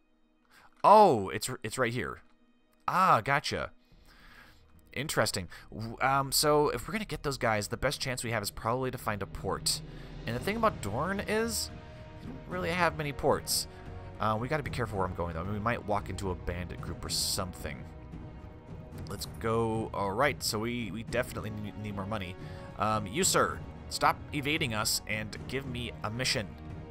Oh, it's it's right here. Ah, gotcha. Interesting. Um, so if we're gonna get those guys, the best chance we have is probably to find a port. And the thing about Dorne is, we don't really have many ports. Uh, we got to be careful where I'm going, though. I mean, we might walk into a bandit group or something. Let's go. All right, so we, we definitely need, need more money. Um, you, sir, stop evading us and give me a mission.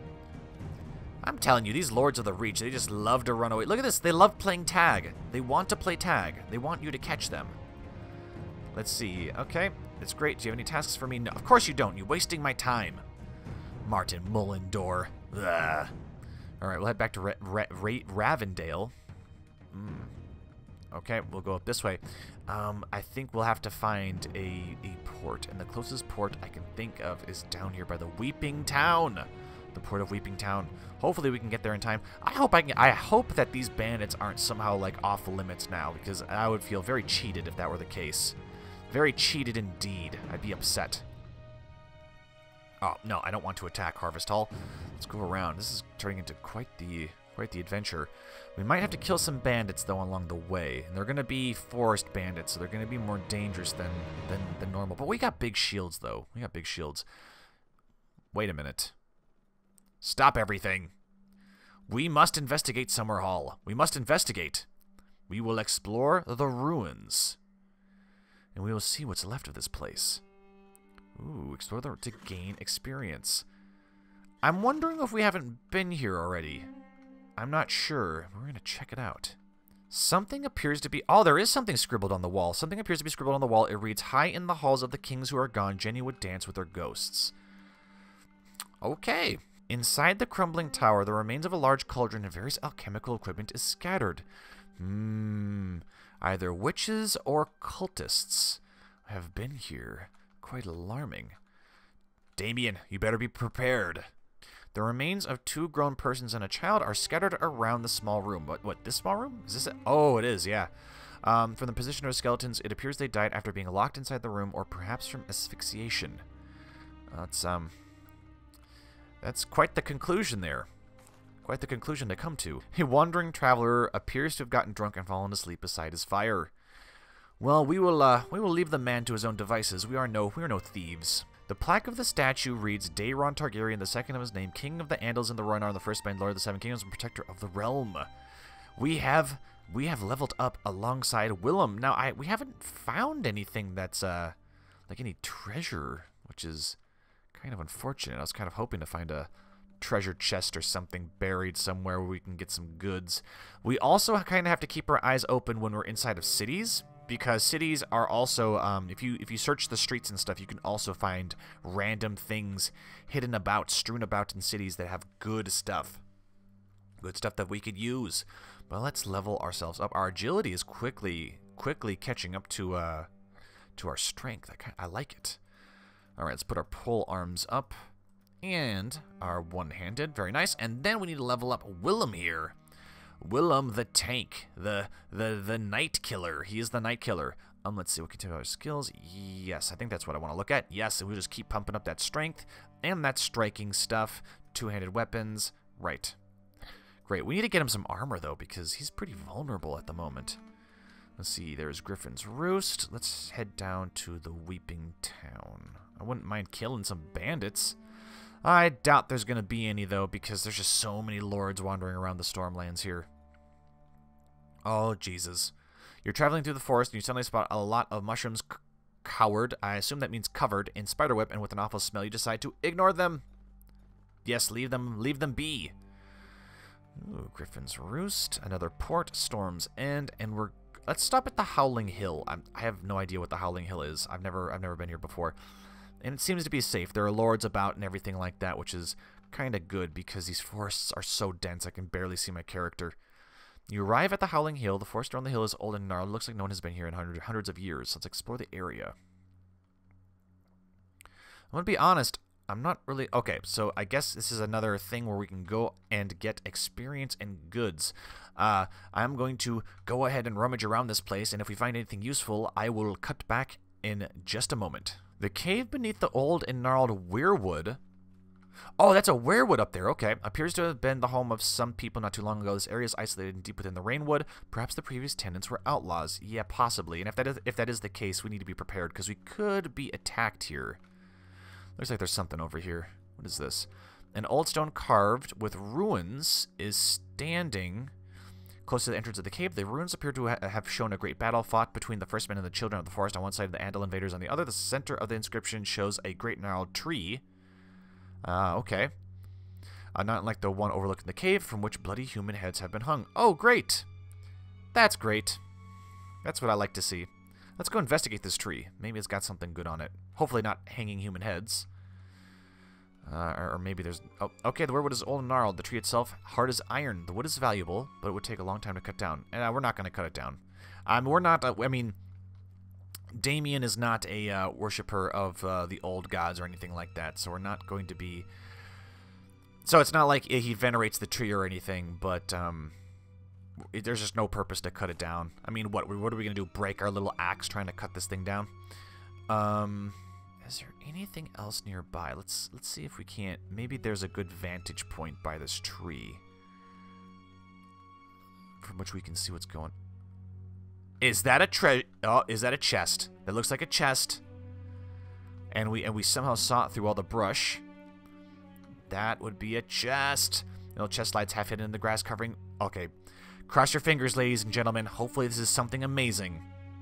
I'm telling you, these Lords of the Reach, they just love to run away. Look at this. They love playing tag. They want to play tag. They want you to catch them. Let's see. Okay, it's great. Do you have any tasks for me? No, of course you don't. You're wasting my time. Martin Mullendor. Ugh. All right, we'll head back to Ra Ra Ra Ravendale. Mm. Okay, we'll go up this way. Um, I think we'll have to find a, a port, and the closest port I can think of is down here by the Weeping Town. The port of Weeping Town. Hopefully we can get there in time. I hope I can. I hope that these bandits aren't somehow like off limits now, because I would feel very cheated if that were the case. Very cheated indeed. I'd be upset. Oh, no, I don't want to attack Harvest Hall. Let's go around. This is turning into quite the quite the adventure. We might have to kill some bandits, though, along the way. And they're going to be forest bandits, so they're going to be more dangerous than, than, than normal. But we got big shields, though. We got big shields. Wait a minute. Stop everything. We must investigate Summer Hall. We must investigate. We will explore the ruins. And we will see what's left of this place. Ooh, explore the, to gain experience. I'm wondering if we haven't been here already. I'm not sure. We're going to check it out. Something appears to be... Oh, there is something scribbled on the wall. Something appears to be scribbled on the wall. It reads, "High in the halls of the kings who are gone, Jenny would dance with her ghosts." Okay. Inside the crumbling tower, the remains of a large cauldron and various alchemical equipment is scattered. Hmm. Either witches or cultists have been here. Quite alarming. Damien, you better be prepared. The remains of two grown persons and a child are scattered around the small room. What, what, this small room? Is this it? Oh, it is, yeah. Um, from the position of skeletons, it appears they died after being locked inside the room or perhaps from asphyxiation. That's, um... That's quite the conclusion there. Quite the conclusion to come to. A wandering traveler appears to have gotten drunk and fallen asleep beside his fire. Well, we will, uh, we will leave the man to his own devices. We are no, we are no thieves. The plaque of the statue reads, Daemon Targaryen, the second of his name, King of the Andals and the Rhoynar, the first band Lord of the Seven Kingdoms, and Protector of the Realm. We have, we have leveled up alongside Willem. Now, I, we haven't found anything that's, uh, like any treasure, which is kind of unfortunate. I was kind of hoping to find a treasure chest or something buried somewhere where we can get some goods. We also kind of have to keep our eyes open when we're inside of cities, because cities are also, um, if you if you search the streets and stuff, you can also find random things hidden about, strewn about in cities that have good stuff. Good stuff that we could use. But let's level ourselves up. Our agility is quickly quickly catching up to uh, to our strength. I, I like it. All right, let's put our pole arms up. And our one-handed. Very nice. And then we need to level up Willem here. Willem the tank, the the the night killer. He is the night killer. Um, let's see. We'll continue our skills. Yes, I think that's what I want to look at. Yes, and we'll just keep pumping up that strength and that striking stuff. Two-handed weapons. Right. Great. We need to get him some armor though, because he's pretty vulnerable at the moment. Let's see. There's Griffin's Roost. Let's head down to the Weeping Town. I wouldn't mind killing some bandits. I doubt there's going to be any, though, because there's just so many lords wandering around the Stormlands here. Oh, Jesus. You're traveling through the forest, and you suddenly spot a lot of mushrooms cowered. I assume that means covered in spiderweb, and with an awful smell, you decide to ignore them. Yes, leave them, leave them be. Ooh, Griffin's Roost, another port, Storm's End, and we're... Let's stop at the Howling Hill. I'm, I have no idea what the Howling Hill is. I've never, I've never been here before. And it seems to be safe. There are lords about and everything like that, which is kind of good because these forests are so dense I can barely see my character. You arrive at the Howling Hill. The forest around the hill is old and gnarled. It looks like no one has been here in hundred, hundreds of years. Let's explore the area. I'm gonna be honest, I'm not really... Okay, so I guess this is another thing where we can go and get experience and goods. Uh, I'm going to go ahead and rummage around this place, and if we find anything useful, I will cut back in just a moment. The cave beneath the old and gnarled weirwood... Oh, that's a weirwood up there. Okay. Appears to have been the home of some people not too long ago. This area is isolated and deep within the rainwood. Perhaps the previous tenants were outlaws. Yeah, possibly. And if that is, if that is the case, we need to be prepared, because we could be attacked here. Looks like there's something over here. What is this? An old stone carved with ruins is standing close to the entrance of the cave. The ruins appear to ha have shown a great battle fought between the first men and the children of the forest on one side, and the Andal invaders on the other. The center of the inscription shows a great gnarled tree. Ah, uh, okay. Uh, not like the one overlooking the cave from which bloody human heads have been hung. Oh, great! That's great. That's what I like to see. Let's go investigate this tree. Maybe it's got something good on it. Hopefully not hanging human heads. Uh, or, or maybe there's... Oh, okay, the weirwood is old and gnarled. The tree itself, hard as iron. The wood is valuable, but it would take a long time to cut down. And uh, we're not going to cut it down. Um, we're not... Uh, I mean... Damien is not a uh, worshipper of uh, the old gods or anything like that, so we're not going to be... So it's not like he venerates the tree or anything, but um, it, there's just no purpose to cut it down. I mean, what what are we going to do? Break our little axe trying to cut this thing down? Um, is there anything else nearby? Let's let's see if we can't... Maybe there's a good vantage point by this tree from which we can see what's going on. Is that a tre- Oh, is that a chest? That looks like a chest. And we and we somehow saw it through all the brush. That would be a chest. Little chest lights half hidden in the grass covering. Okay. Cross your fingers, ladies and gentlemen. Hopefully this is something amazing.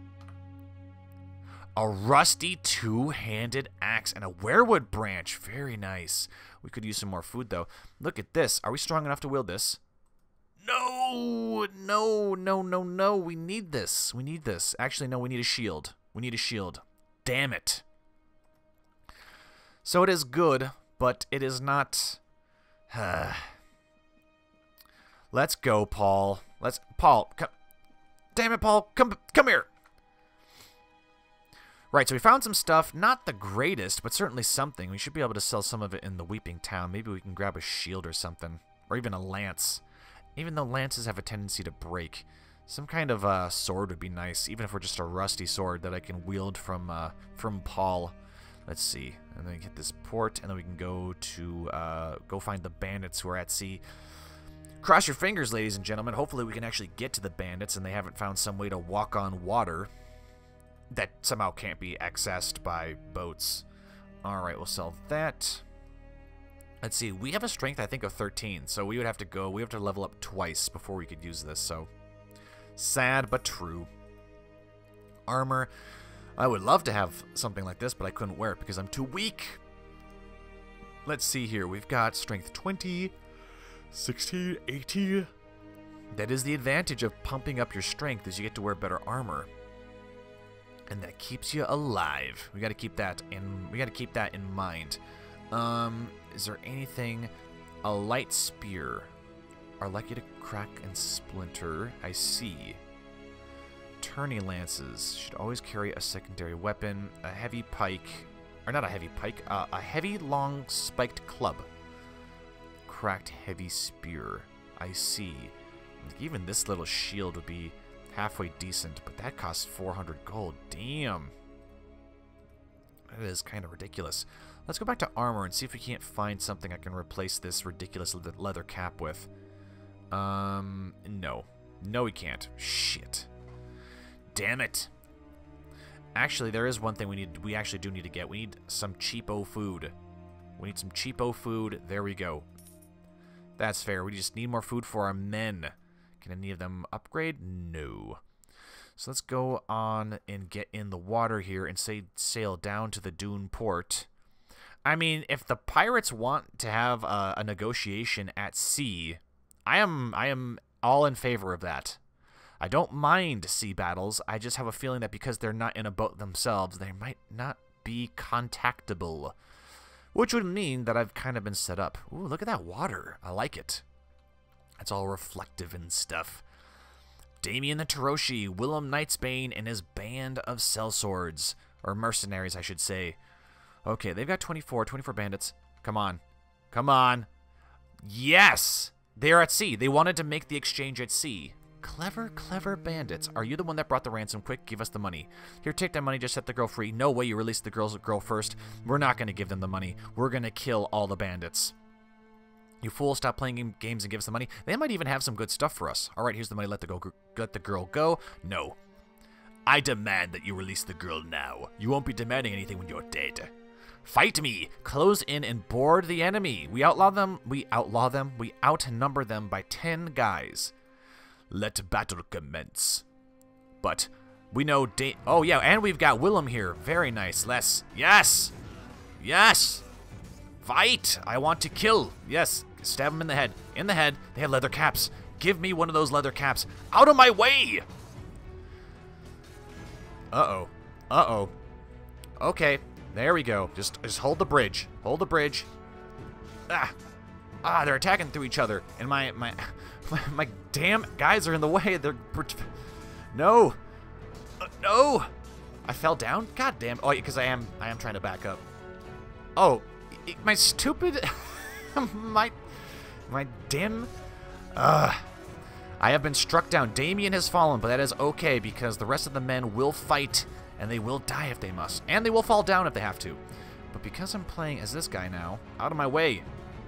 A rusty two-handed axe and a weirwood branch. Very nice. We could use some more food, though. Look at this. Are we strong enough to wield this? No, no, no, no, no. We need this. We need this. Actually, no, we need a shield. We need a shield. Damn it. So it is good, but it is not... Let's go, Paul. Let's... Paul, come... Damn it, Paul. Come, come here. Right, so we found some stuff. Not the greatest, but certainly something. We should be able to sell some of it in the Weeping Town. Maybe we can grab a shield or something. Or even a lance. Even though lances have a tendency to break, some kind of uh, sword would be nice, even if we're just a rusty sword that I can wield from uh, from Paul. Let's see, and then get this port, and then we can go to uh, go find the bandits who are at sea. Cross your fingers, ladies and gentlemen. Hopefully, we can actually get to the bandits, and they haven't found some way to walk on water that somehow can't be accessed by boats. All right, we'll sell that. Let's see, we have a strength, I think, of thirteen, so we would have to go, we have to level up twice before we could use this, so sad but true. Armor, I would love to have something like this, but I couldn't wear it because I'm too weak. Let's see here, we've got strength twenty, sixteen, eighteen. That is the advantage of pumping up your strength, is you get to wear better armor. And that keeps you alive. We gotta keep that in, we gotta keep that in mind. Um, is there anything? A light spear. Are likely to crack and splinter. I see. Tourney lances. Should always carry a secondary weapon. A heavy pike. Or not a heavy pike. Uh, a heavy long spiked club. Cracked heavy spear. I see. Even this little shield would be halfway decent, but that costs four hundred gold. Damn. That is kind of ridiculous. Let's go back to armor and see if we can't find something I can replace this ridiculous leather cap with. Um, no. No, we can't. Shit. Damn it. Actually, there is one thing we need. We actually do need to get. We need some cheapo food. We need some cheapo food. There we go. That's fair. We just need more food for our men. Can any of them upgrade? No. So let's go on and get in the water here and say sail down to the Dune port. I mean, if the pirates want to have a, a negotiation at sea, I am I am all in favor of that. I don't mind sea battles. I just have a feeling that because they're not in a boat themselves, they might not be contactable. Which would mean that I've kind of been set up. Ooh, look at that water. I like it. It's all reflective and stuff. Damien the Taroshi, Willem Knightsbane, and his band of sellswords. Or mercenaries, I should say. Okay, they've got twenty-four, twenty-four bandits. Come on. Come on. Yes! They're at sea. They wanted to make the exchange at sea. Clever, clever bandits. Are you the one that brought the ransom? Quick, give us the money. Here, take that money. Just set the girl free. No way you released the girl's girl first. We're not going to give them the money. We're going to kill all the bandits. You fool, stop playing games and give us the money. They might even have some good stuff for us. All right, here's the money. Let the, go, let the girl go. No. I demand that you release the girl now. You won't be demanding anything when you're dead. Fight me! Close in and board the enemy. We outlaw them. We outlaw them. We outnumber them by ten guys. Let battle commence. But we know da- Oh, yeah, and we've got Willem here. Very nice. Les. Yes! Yes! Fight! I want to kill. Yes. Stab him in the head. In the head. They have leather caps. Give me one of those leather caps. Out of my way! Uh-oh. Uh-oh. Okay. There we go. Just, just hold the bridge. Hold the bridge. Ah. Ah, they're attacking through each other. And my, my, my, my damn guys are in the way. They're... No. Uh, no. I fell down? God damn. Oh, because I am, I am trying to back up. Oh. My stupid... my... My damn... Ugh. I have been struck down. Damien has fallen, but that is okay because the rest of the men will fight... And they will die if they must. And they will fall down if they have to. But because I'm playing as this guy now, out of my way.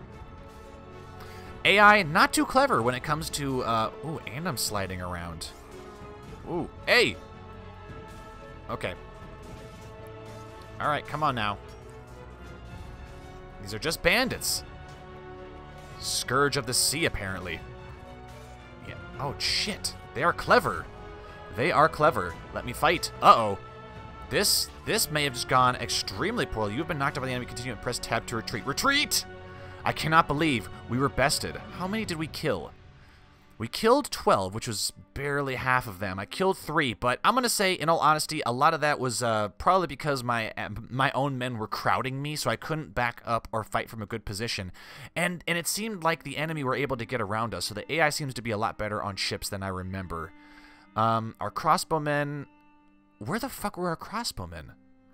A I, not too clever when it comes to... Uh, ooh, and I'm sliding around. Ooh, hey! Okay. Alright, come on now. These are just bandits. Scourge of the Sea, apparently. Yeah. Oh, shit. They are clever. They are clever. Let me fight. Uh-oh. This this may have just gone extremely poorly. You've been knocked out by the enemy. Continue and press tab to retreat. Retreat! I cannot believe we were bested. How many did we kill? We killed twelve, which was barely half of them. I killed three, but I'm going to say, in all honesty, a lot of that was uh, probably because my my own men were crowding me, so I couldn't back up or fight from a good position. And, and it seemed like the enemy were able to get around us, so the A I seems to be a lot better on ships than I remember. Um, our crossbowmen... Where the fuck were our crossbowmen?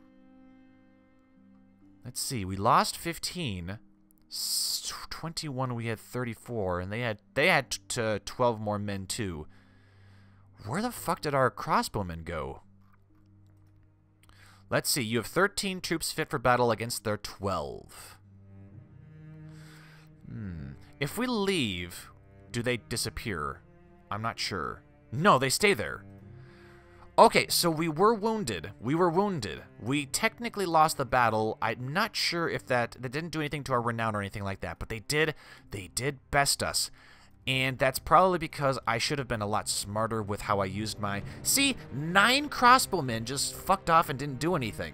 Let's see. We lost fifteen. twenty-one, we had thirty-four, and they had they had t twelve more men too. Where the fuck did our crossbowmen go? Let's see. You have thirteen troops fit for battle against their twelve. Hmm. If we leave, do they disappear? I'm not sure. No, they stay there. Okay, so we were wounded. We were wounded. We technically lost the battle. I'm not sure if that... That didn't do anything to our renown or anything like that, but they did... They did best us. And that's probably because I should have been a lot smarter with how I used my... See, nine crossbowmen just fucked off and didn't do anything.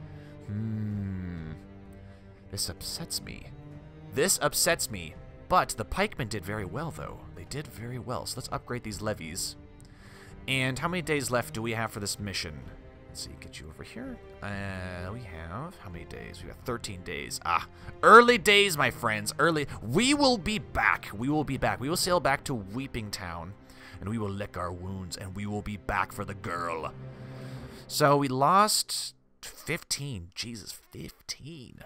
Hmm... This upsets me. This upsets me. But the pikemen did very well, though. They did very well. So let's upgrade these levies. And how many days left do we have for this mission? Let's see, get you over here. Uh, we have, how many days? We got thirteen days. Ah, early days, my friends. Early. We will be back. We will be back. We will sail back to Weeping Town. And we will lick our wounds. And we will be back for the girl. So we lost fifteen. Jesus, fifteen.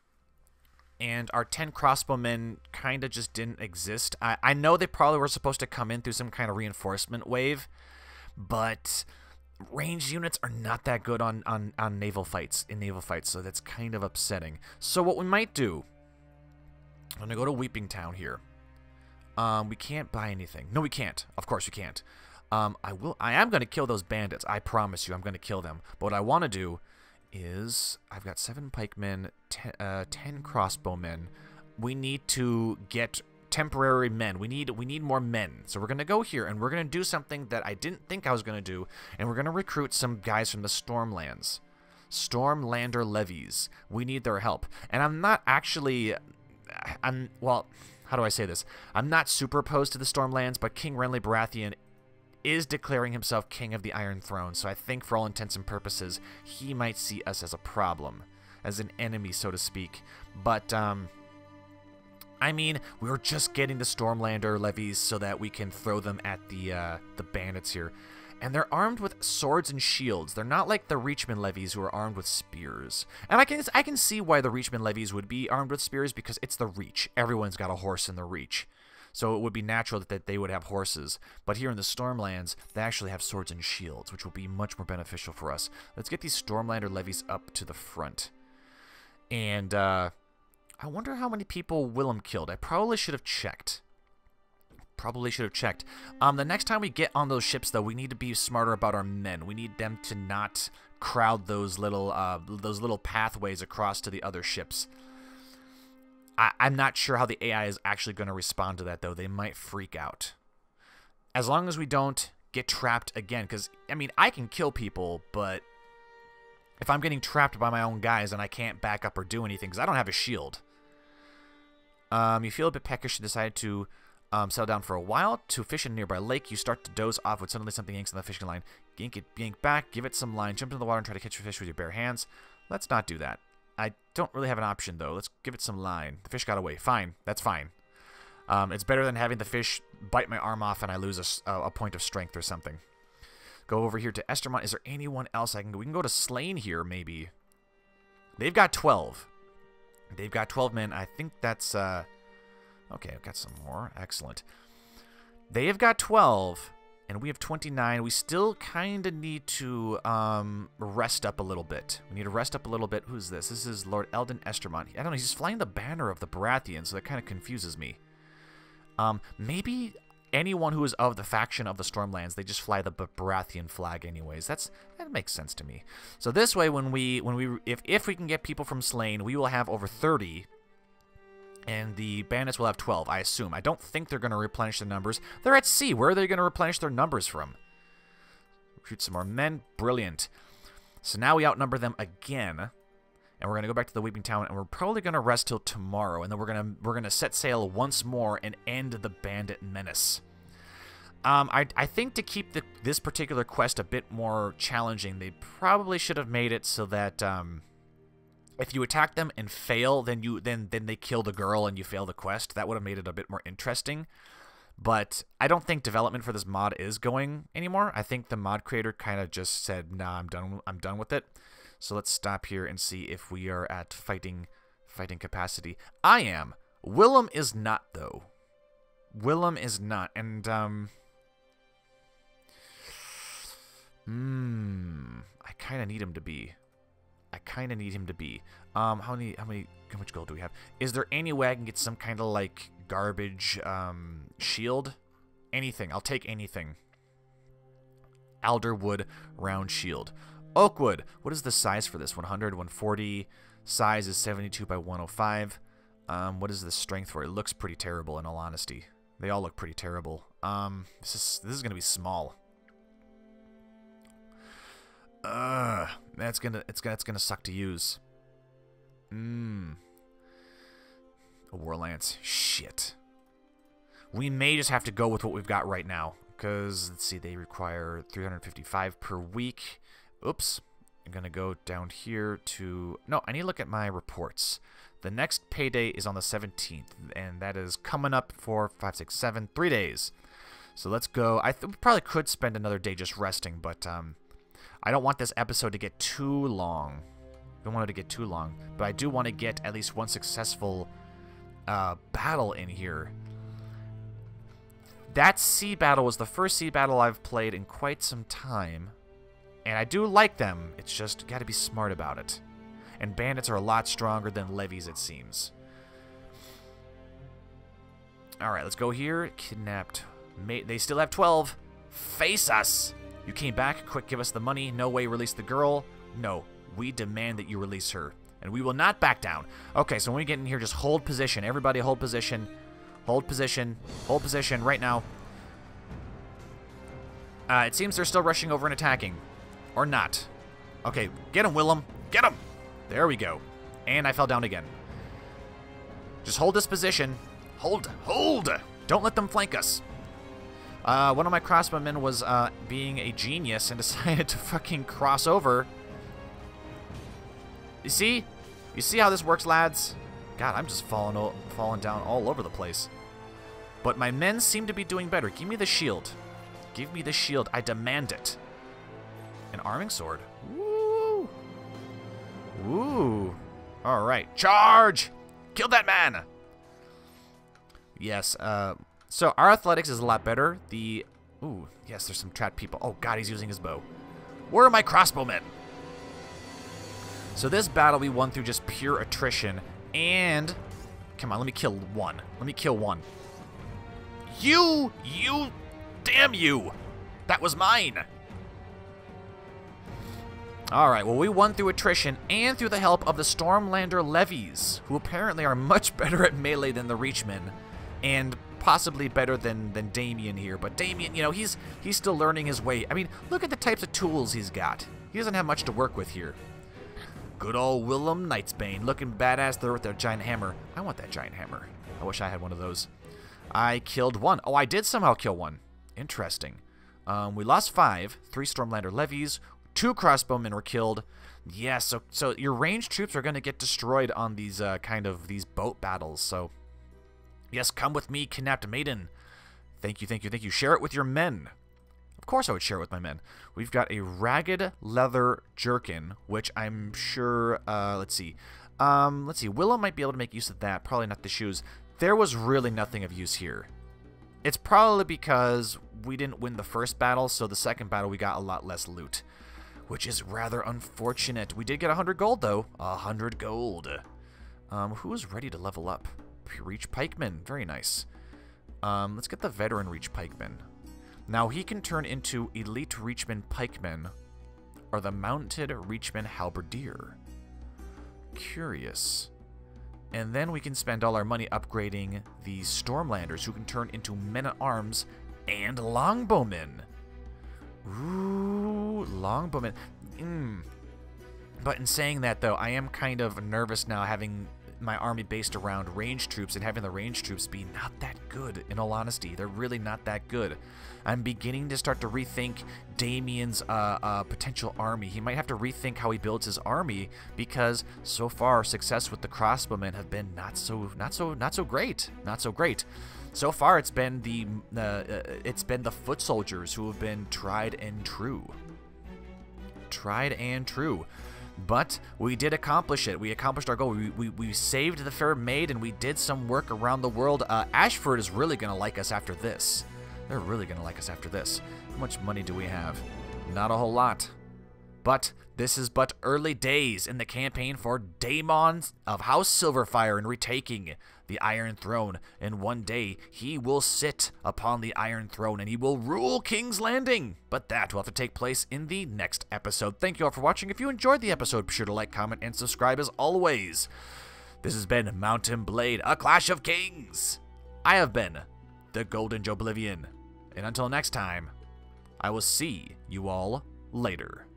And our ten crossbowmen kind of just didn't exist. I, I know they probably were supposed to come in through some kind of reinforcement wave. But ranged units are not that good on, on, on naval fights, in naval fights, so that's kind of upsetting. So what we might do, I'm going to go to Weeping Town here. Um, we can't buy anything. No, we can't. Of course we can't. Um, I will. I am going to kill those bandits. I promise you I'm going to kill them. But what I want to do is, I've got seven pikemen, ten, uh, ten crossbowmen. We need to get... temporary men. We need we need more men. So we're going to go here and we're going to do something that I didn't think I was going to do, and we're going to recruit some guys from the Stormlands. Stormlander levies. We need their help. And I'm not actually I'm well, how do I say this? I'm not super opposed to the Stormlands, but King Renly Baratheon is declaring himself king of the Iron Throne. So I think for all intents and purposes, he might see us as a problem, as an enemy, so to speak. But um I mean, we were just getting the Stormlander levies so that we can throw them at the uh, the bandits here. And they're armed with swords and shields. They're not like the Reachman levies who are armed with spears. And I can I can see why the Reachman levies would be armed with spears, because it's the Reach. Everyone's got a horse in the Reach. So it would be natural that they would have horses. But here in the Stormlands, they actually have swords and shields, which will be much more beneficial for us. Let's get these Stormlander levies up to the front. And uh, I wonder how many people Willem killed. I probably should have checked. Probably should have checked. Um, the next time we get on those ships, though, we need to be smarter about our men. We need them to not crowd those little uh, those little pathways across to the other ships. I I'm not sure how the A I is actually going to respond to that, though. They might freak out. As long as we don't get trapped again, because, I mean, I can kill people, but if I'm getting trapped by my own guys and I can't back up or do anything, because I don't have a shield. Um, you feel a bit peckish and decide to Um, settle down for a while. To fish in a nearby lake, you start to doze off when suddenly something yanks on the fishing line. Yank it, yank back, give it some line, jump into the water and try to catch a fish with your bare hands. Let's not do that. I don't really have an option, though. Let's give it some line. The fish got away. Fine. That's fine. Um, it's better than having the fish bite my arm off and I lose a, a point of strength or something. Go over here to Estermont. Is there anyone else I can go? We can go to Slain here, maybe. They've got twelve. They've got twelve men. I think that's... Uh, Okay, I've got some more. Excellent. They have got twelve, and we have twenty-nine. We still kind of need to um, rest up a little bit. We need to rest up a little bit. Who's this? This is Lord Eldon Estermont. I don't know. He's flying the banner of the Baratheon, so that kind of confuses me. Um, maybe anyone who is of the faction of the Stormlands, they just fly the Baratheon flag anyways. That's that makes sense to me. So this way, when we when we if if we can get people from Slain, we will have over thirty. And the bandits will have twelve, I assume. I don't think they're going to replenish their numbers. They're at sea. Where are they going to replenish their numbers from? Recruit some more men. Brilliant. So now we outnumber them again. And we're going to go back to the Weeping Town. And we're probably going to rest till tomorrow. And then we're going to we're going to set sail once more and end the bandit menace. Um, I, I think to keep the, this particular quest a bit more challenging, they probably should have made it so that... Um, If you attack them and fail, then you then then they kill the girl and you fail the quest. That would have made it a bit more interesting. But I don't think development for this mod is going anymore. I think the mod creator kind of just said, "Nah, I'm done. I'm done with it." So let's stop here and see if we are at fighting fighting capacity. I am. Willem is not, though. Willem is not, and um. Hmm. I kind of need him to be. I kind of need him to be. Um, how many, how many, how much gold do we have? Is there any way I can get some kind of like garbage um, shield? Anything. I'll take anything. Alderwood round shield. Oakwood. What is the size for this? one hundred, one forty. Size is seventy-two by one oh five. Um, what is the strength for it? It looks pretty terrible, in all honesty. They all look pretty terrible. Um, this is this is gonna be small. Uh, that's gonna it's gonna it's gonna suck to use. Mmm. A war lance. Shit. We may just have to go with what we've got right now, because let's see, they require three hundred fifty-five per week. Oops. I'm gonna go down here to no. I need to look at my reports. The next payday is on the seventeenth, and that is coming up for five, six, seven, three days. So let's go. I th we probably could spend another day just resting, but um. I don't want this episode to get too long. I don't want it to get too long. But I do want to get at least one successful uh, battle in here. That sea battle was the first sea battle I've played in quite some time. And I do like them. It's just got to be smart about it. And bandits are a lot stronger than levies, it seems. Alright, let's go here. Kidnapped. Mate, they still have twelve. Face us! You came back, quick, give us the money. No way, release the girl. No, we demand that you release her. And we will not back down. Okay, so when we get in here, just hold position. Everybody hold position. Hold position. Hold position right now. Uh, it seems they're still rushing over and attacking. Or not. Okay, get him, Willem. Get him! There we go. And I fell down again. Just hold this position. Hold, hold! Don't let them flank us. Uh, one of my crossbowmen was uh, being a genius and decided to fucking cross over. You see? You see how this works, lads? God, I'm just falling, falling down all over the place. But my men seem to be doing better. Give me the shield. Give me the shield. I demand it. An arming sword. Woo! Woo! All right. Charge! Kill that man! Yes, uh... so our athletics is a lot better. The... Ooh, yes, there's some trapped people. Oh, God, he's using his bow. Where are my crossbowmen? So this battle we won through just pure attrition. And... Come on, let me kill one. Let me kill one. You! You! Damn you! That was mine! Alright, well, we won through attrition and through the help of the Stormlander levies, who apparently are much better at melee than the Reachmen, and possibly better than, than Damien here. But Damien, you know, he's he's still learning his way. I mean, look at the types of tools he's got. He doesn't have much to work with here. Good old Willem Knightsbane, looking badass there with their giant hammer. I want that giant hammer. I wish I had one of those. I killed one. Oh, I did somehow kill one. Interesting. Um, we lost five. Three Stormlander levies. Two crossbowmen were killed. Yeah, so so your ranged troops are going to get destroyed on these uh, kind of these boat battles. So, yes, come with me, kidnapped maiden. Thank you, thank you, thank you. Share it with your men. Of course I would share it with my men. We've got a ragged leather jerkin, which I'm sure, uh, let's see. Um, let's see, Willow might be able to make use of that. Probably not the shoes. There was really nothing of use here. It's probably because we didn't win the first battle, so the second battle we got a lot less loot, which is rather unfortunate. We did get one hundred gold, though. one hundred gold. Um, who is ready to level up? Reach Pikeman. Very nice. Um, let's get the Veteran Reach Pikeman. Now, he can turn into Elite Reachman Pikeman or the Mounted Reachman Halberdier. Curious. And then we can spend all our money upgrading the Stormlanders, who can turn into Men-at-Arms and Longbowmen. Ooh, Longbowmen. Mm. But in saying that, though, I am kind of nervous now having my army based around ranged troops and having the ranged troops be not that good, in all honesty. They're really not that good. I'm beginning to start to rethink Damien's uh, uh, potential army. He might have to rethink how he builds his army, because so far success with the crossbowmen have been not so not so not so great. Not so great. So far it's been the uh, uh, it's been the foot soldiers who have been tried and true. Tried and true. But we did accomplish it. We accomplished our goal. We, we, we saved the fair maid, and we did some work around the world. Uh, Ashford is really going to like us after this. They're really going to like us after this. How much money do we have? Not a whole lot. But this is but early days in the campaign for Daemon of House Silverfyre and retaking the Iron Throne. And one day he will sit upon the Iron Throne and he will rule King's Landing. But that will have to take place in the next episode. Thank you all for watching. If you enjoyed the episode, be sure to like, comment, and subscribe as always. This has been Mountain Blade, A Clash of Kings. I have been the Golden Joeblivion. And until next time, I will see you all later.